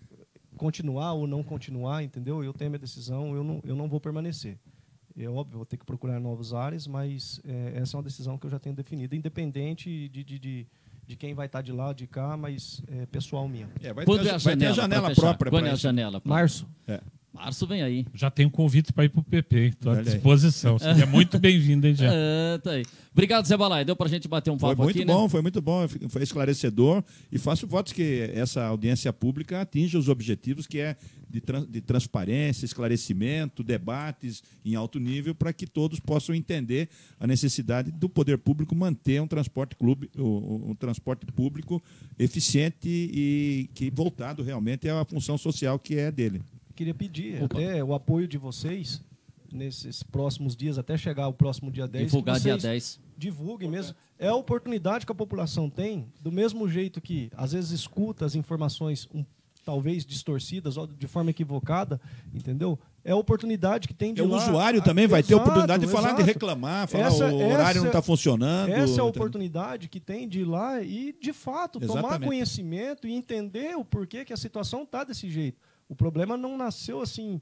Speaker 5: continuar ou não continuar, entendeu? Eu tenho a minha decisão, eu não, eu não vou permanecer. É óbvio, vou ter que procurar novos ares, mas é, essa é uma decisão que eu já tenho definida, independente de, de, de, de quem vai estar de lá ou de cá, mas é pessoal minha.
Speaker 3: É, vai,
Speaker 2: Quando
Speaker 3: ter,
Speaker 2: é a
Speaker 3: vai ter a janela
Speaker 2: fechar?
Speaker 3: própria.
Speaker 2: Quando é a
Speaker 3: isso.
Speaker 2: janela?
Speaker 5: Março.
Speaker 3: É.
Speaker 2: Março vem aí.
Speaker 4: Já tem um convite para ir para o P P, estou à
Speaker 3: Olha aí.
Speaker 4: disposição. Seria muito bem-vindo, hein, Jean?
Speaker 2: É, tá aí. Obrigado, Zé Balaio. Deu para a gente bater um papo
Speaker 3: Foi muito
Speaker 2: aqui,
Speaker 3: bom,
Speaker 2: né?
Speaker 3: foi muito bom, foi esclarecedor e faço votos que essa audiência pública atinja os objetivos que é de, trans, de transparência, esclarecimento, debates em alto nível para que todos possam entender a necessidade do poder público manter um transporte clube, um, um transporte público eficiente e que voltado realmente à função social que é dele.
Speaker 5: Queria pedir
Speaker 2: Opa.
Speaker 5: até o apoio de vocês nesses próximos dias, até chegar o próximo dia dez.
Speaker 2: Divulgar
Speaker 5: que
Speaker 2: dia
Speaker 5: vocês
Speaker 2: dez.
Speaker 5: Divulguem mesmo. É a oportunidade que a população tem, do mesmo jeito que às vezes escuta as informações um, talvez distorcidas ou de forma equivocada, entendeu? É a oportunidade que tem de
Speaker 3: E o
Speaker 5: lá-
Speaker 3: usuário também vai ter a
Speaker 5: Exato,
Speaker 3: oportunidade de falar, de
Speaker 5: exato.
Speaker 3: reclamar, falar
Speaker 5: Essa-
Speaker 3: o horário
Speaker 5: essa-
Speaker 3: não está funcionando.
Speaker 5: Essa é a oportunidade que tem de ir lá e, de fato, tomar
Speaker 3: Exatamente.
Speaker 5: conhecimento e entender o porquê que a situação está desse jeito. O problema não nasceu assim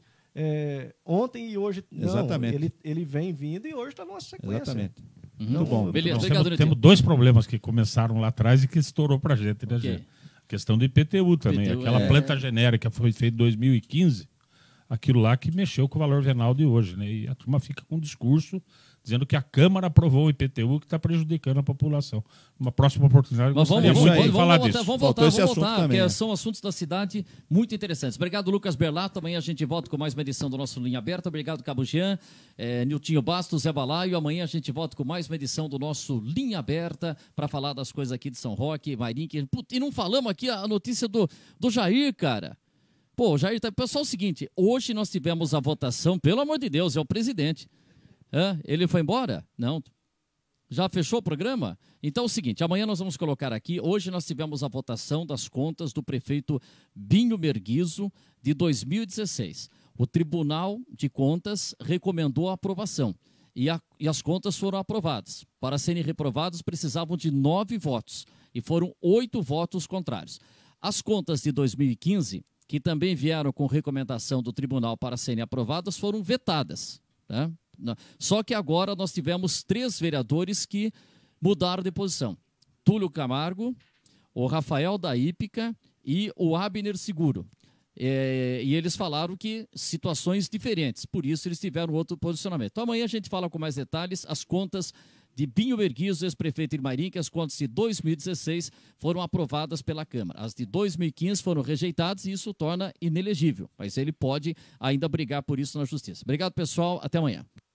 Speaker 5: é, ontem e hoje. Não,
Speaker 3: Exatamente.
Speaker 5: Ele, ele vem vindo e hoje está numa sequência.
Speaker 3: Exatamente.
Speaker 2: Uhum.
Speaker 3: Muito bom.
Speaker 2: Beleza,
Speaker 4: Nós
Speaker 2: obrigado,
Speaker 4: temos,
Speaker 2: Netinho.
Speaker 4: temos dois problemas que começaram lá atrás e que estourou para a gente, né,
Speaker 2: Ok.
Speaker 4: Jean? A questão do I P T U também.
Speaker 2: I P T U,
Speaker 4: Aquela
Speaker 2: é.
Speaker 4: planta genérica foi feita em dois mil e quinze, aquilo lá que mexeu com o valor venal de hoje, né? E a turma fica com um discurso dizendo que a Câmara aprovou o I P T U que está prejudicando a população. Uma próxima oportunidade, eu
Speaker 2: Mas vamos,
Speaker 4: gostaria
Speaker 2: vamos,
Speaker 4: muito
Speaker 2: vamos,
Speaker 4: de
Speaker 2: vamos
Speaker 4: falar
Speaker 2: voltar,
Speaker 4: disso.
Speaker 2: vamos
Speaker 3: Faltou
Speaker 2: voltar,
Speaker 3: esse
Speaker 2: vamos
Speaker 3: assunto
Speaker 2: voltar,
Speaker 3: também,
Speaker 2: porque
Speaker 3: é.
Speaker 2: são assuntos da cidade muito interessantes. Obrigado, Lucas Berlato. Amanhã a gente volta com mais uma edição do nosso Linha Aberta. Obrigado, Cabo Jean, é, Niltinho Bastos, Zé Balaio. Amanhã a gente volta com mais uma edição do nosso Linha Aberta para falar das coisas aqui de São Roque, Mairink. Putz, e não falamos aqui a notícia do, do Jair, cara. Pô, Jair, tá... pessoal, é o seguinte, hoje nós tivemos a votação, pelo amor de Deus, é o presidente. Hã? Ele foi embora? Não. Já fechou o programa? Então é o seguinte, amanhã nós vamos colocar aqui, hoje nós tivemos a votação das contas do prefeito Binho Merguizo de dois mil e dezesseis. O Tribunal de Contas recomendou a aprovação e, a, e as contas foram aprovadas. Para serem reprovados precisavam de nove votos e foram oito votos contrários. As contas de dois mil e quinze, que também vieram com recomendação do tribunal para serem aprovadas, foram vetadas, né? Só que agora nós tivemos três vereadores que mudaram de posição. Túlio Camargo, o Rafael da Hípica e o Abner Seguro. É, e eles falaram que situações diferentes, por isso eles tiveram outro posicionamento. Então amanhã a gente fala com mais detalhes, as contas de Binho Merguizo, ex-prefeito de Mairink, as contas de dois mil e dezesseis foram aprovadas pela Câmara. As de dois mil e quinze foram rejeitadas e isso torna inelegível, mas ele pode ainda brigar por isso na Justiça. Obrigado, pessoal. Até amanhã.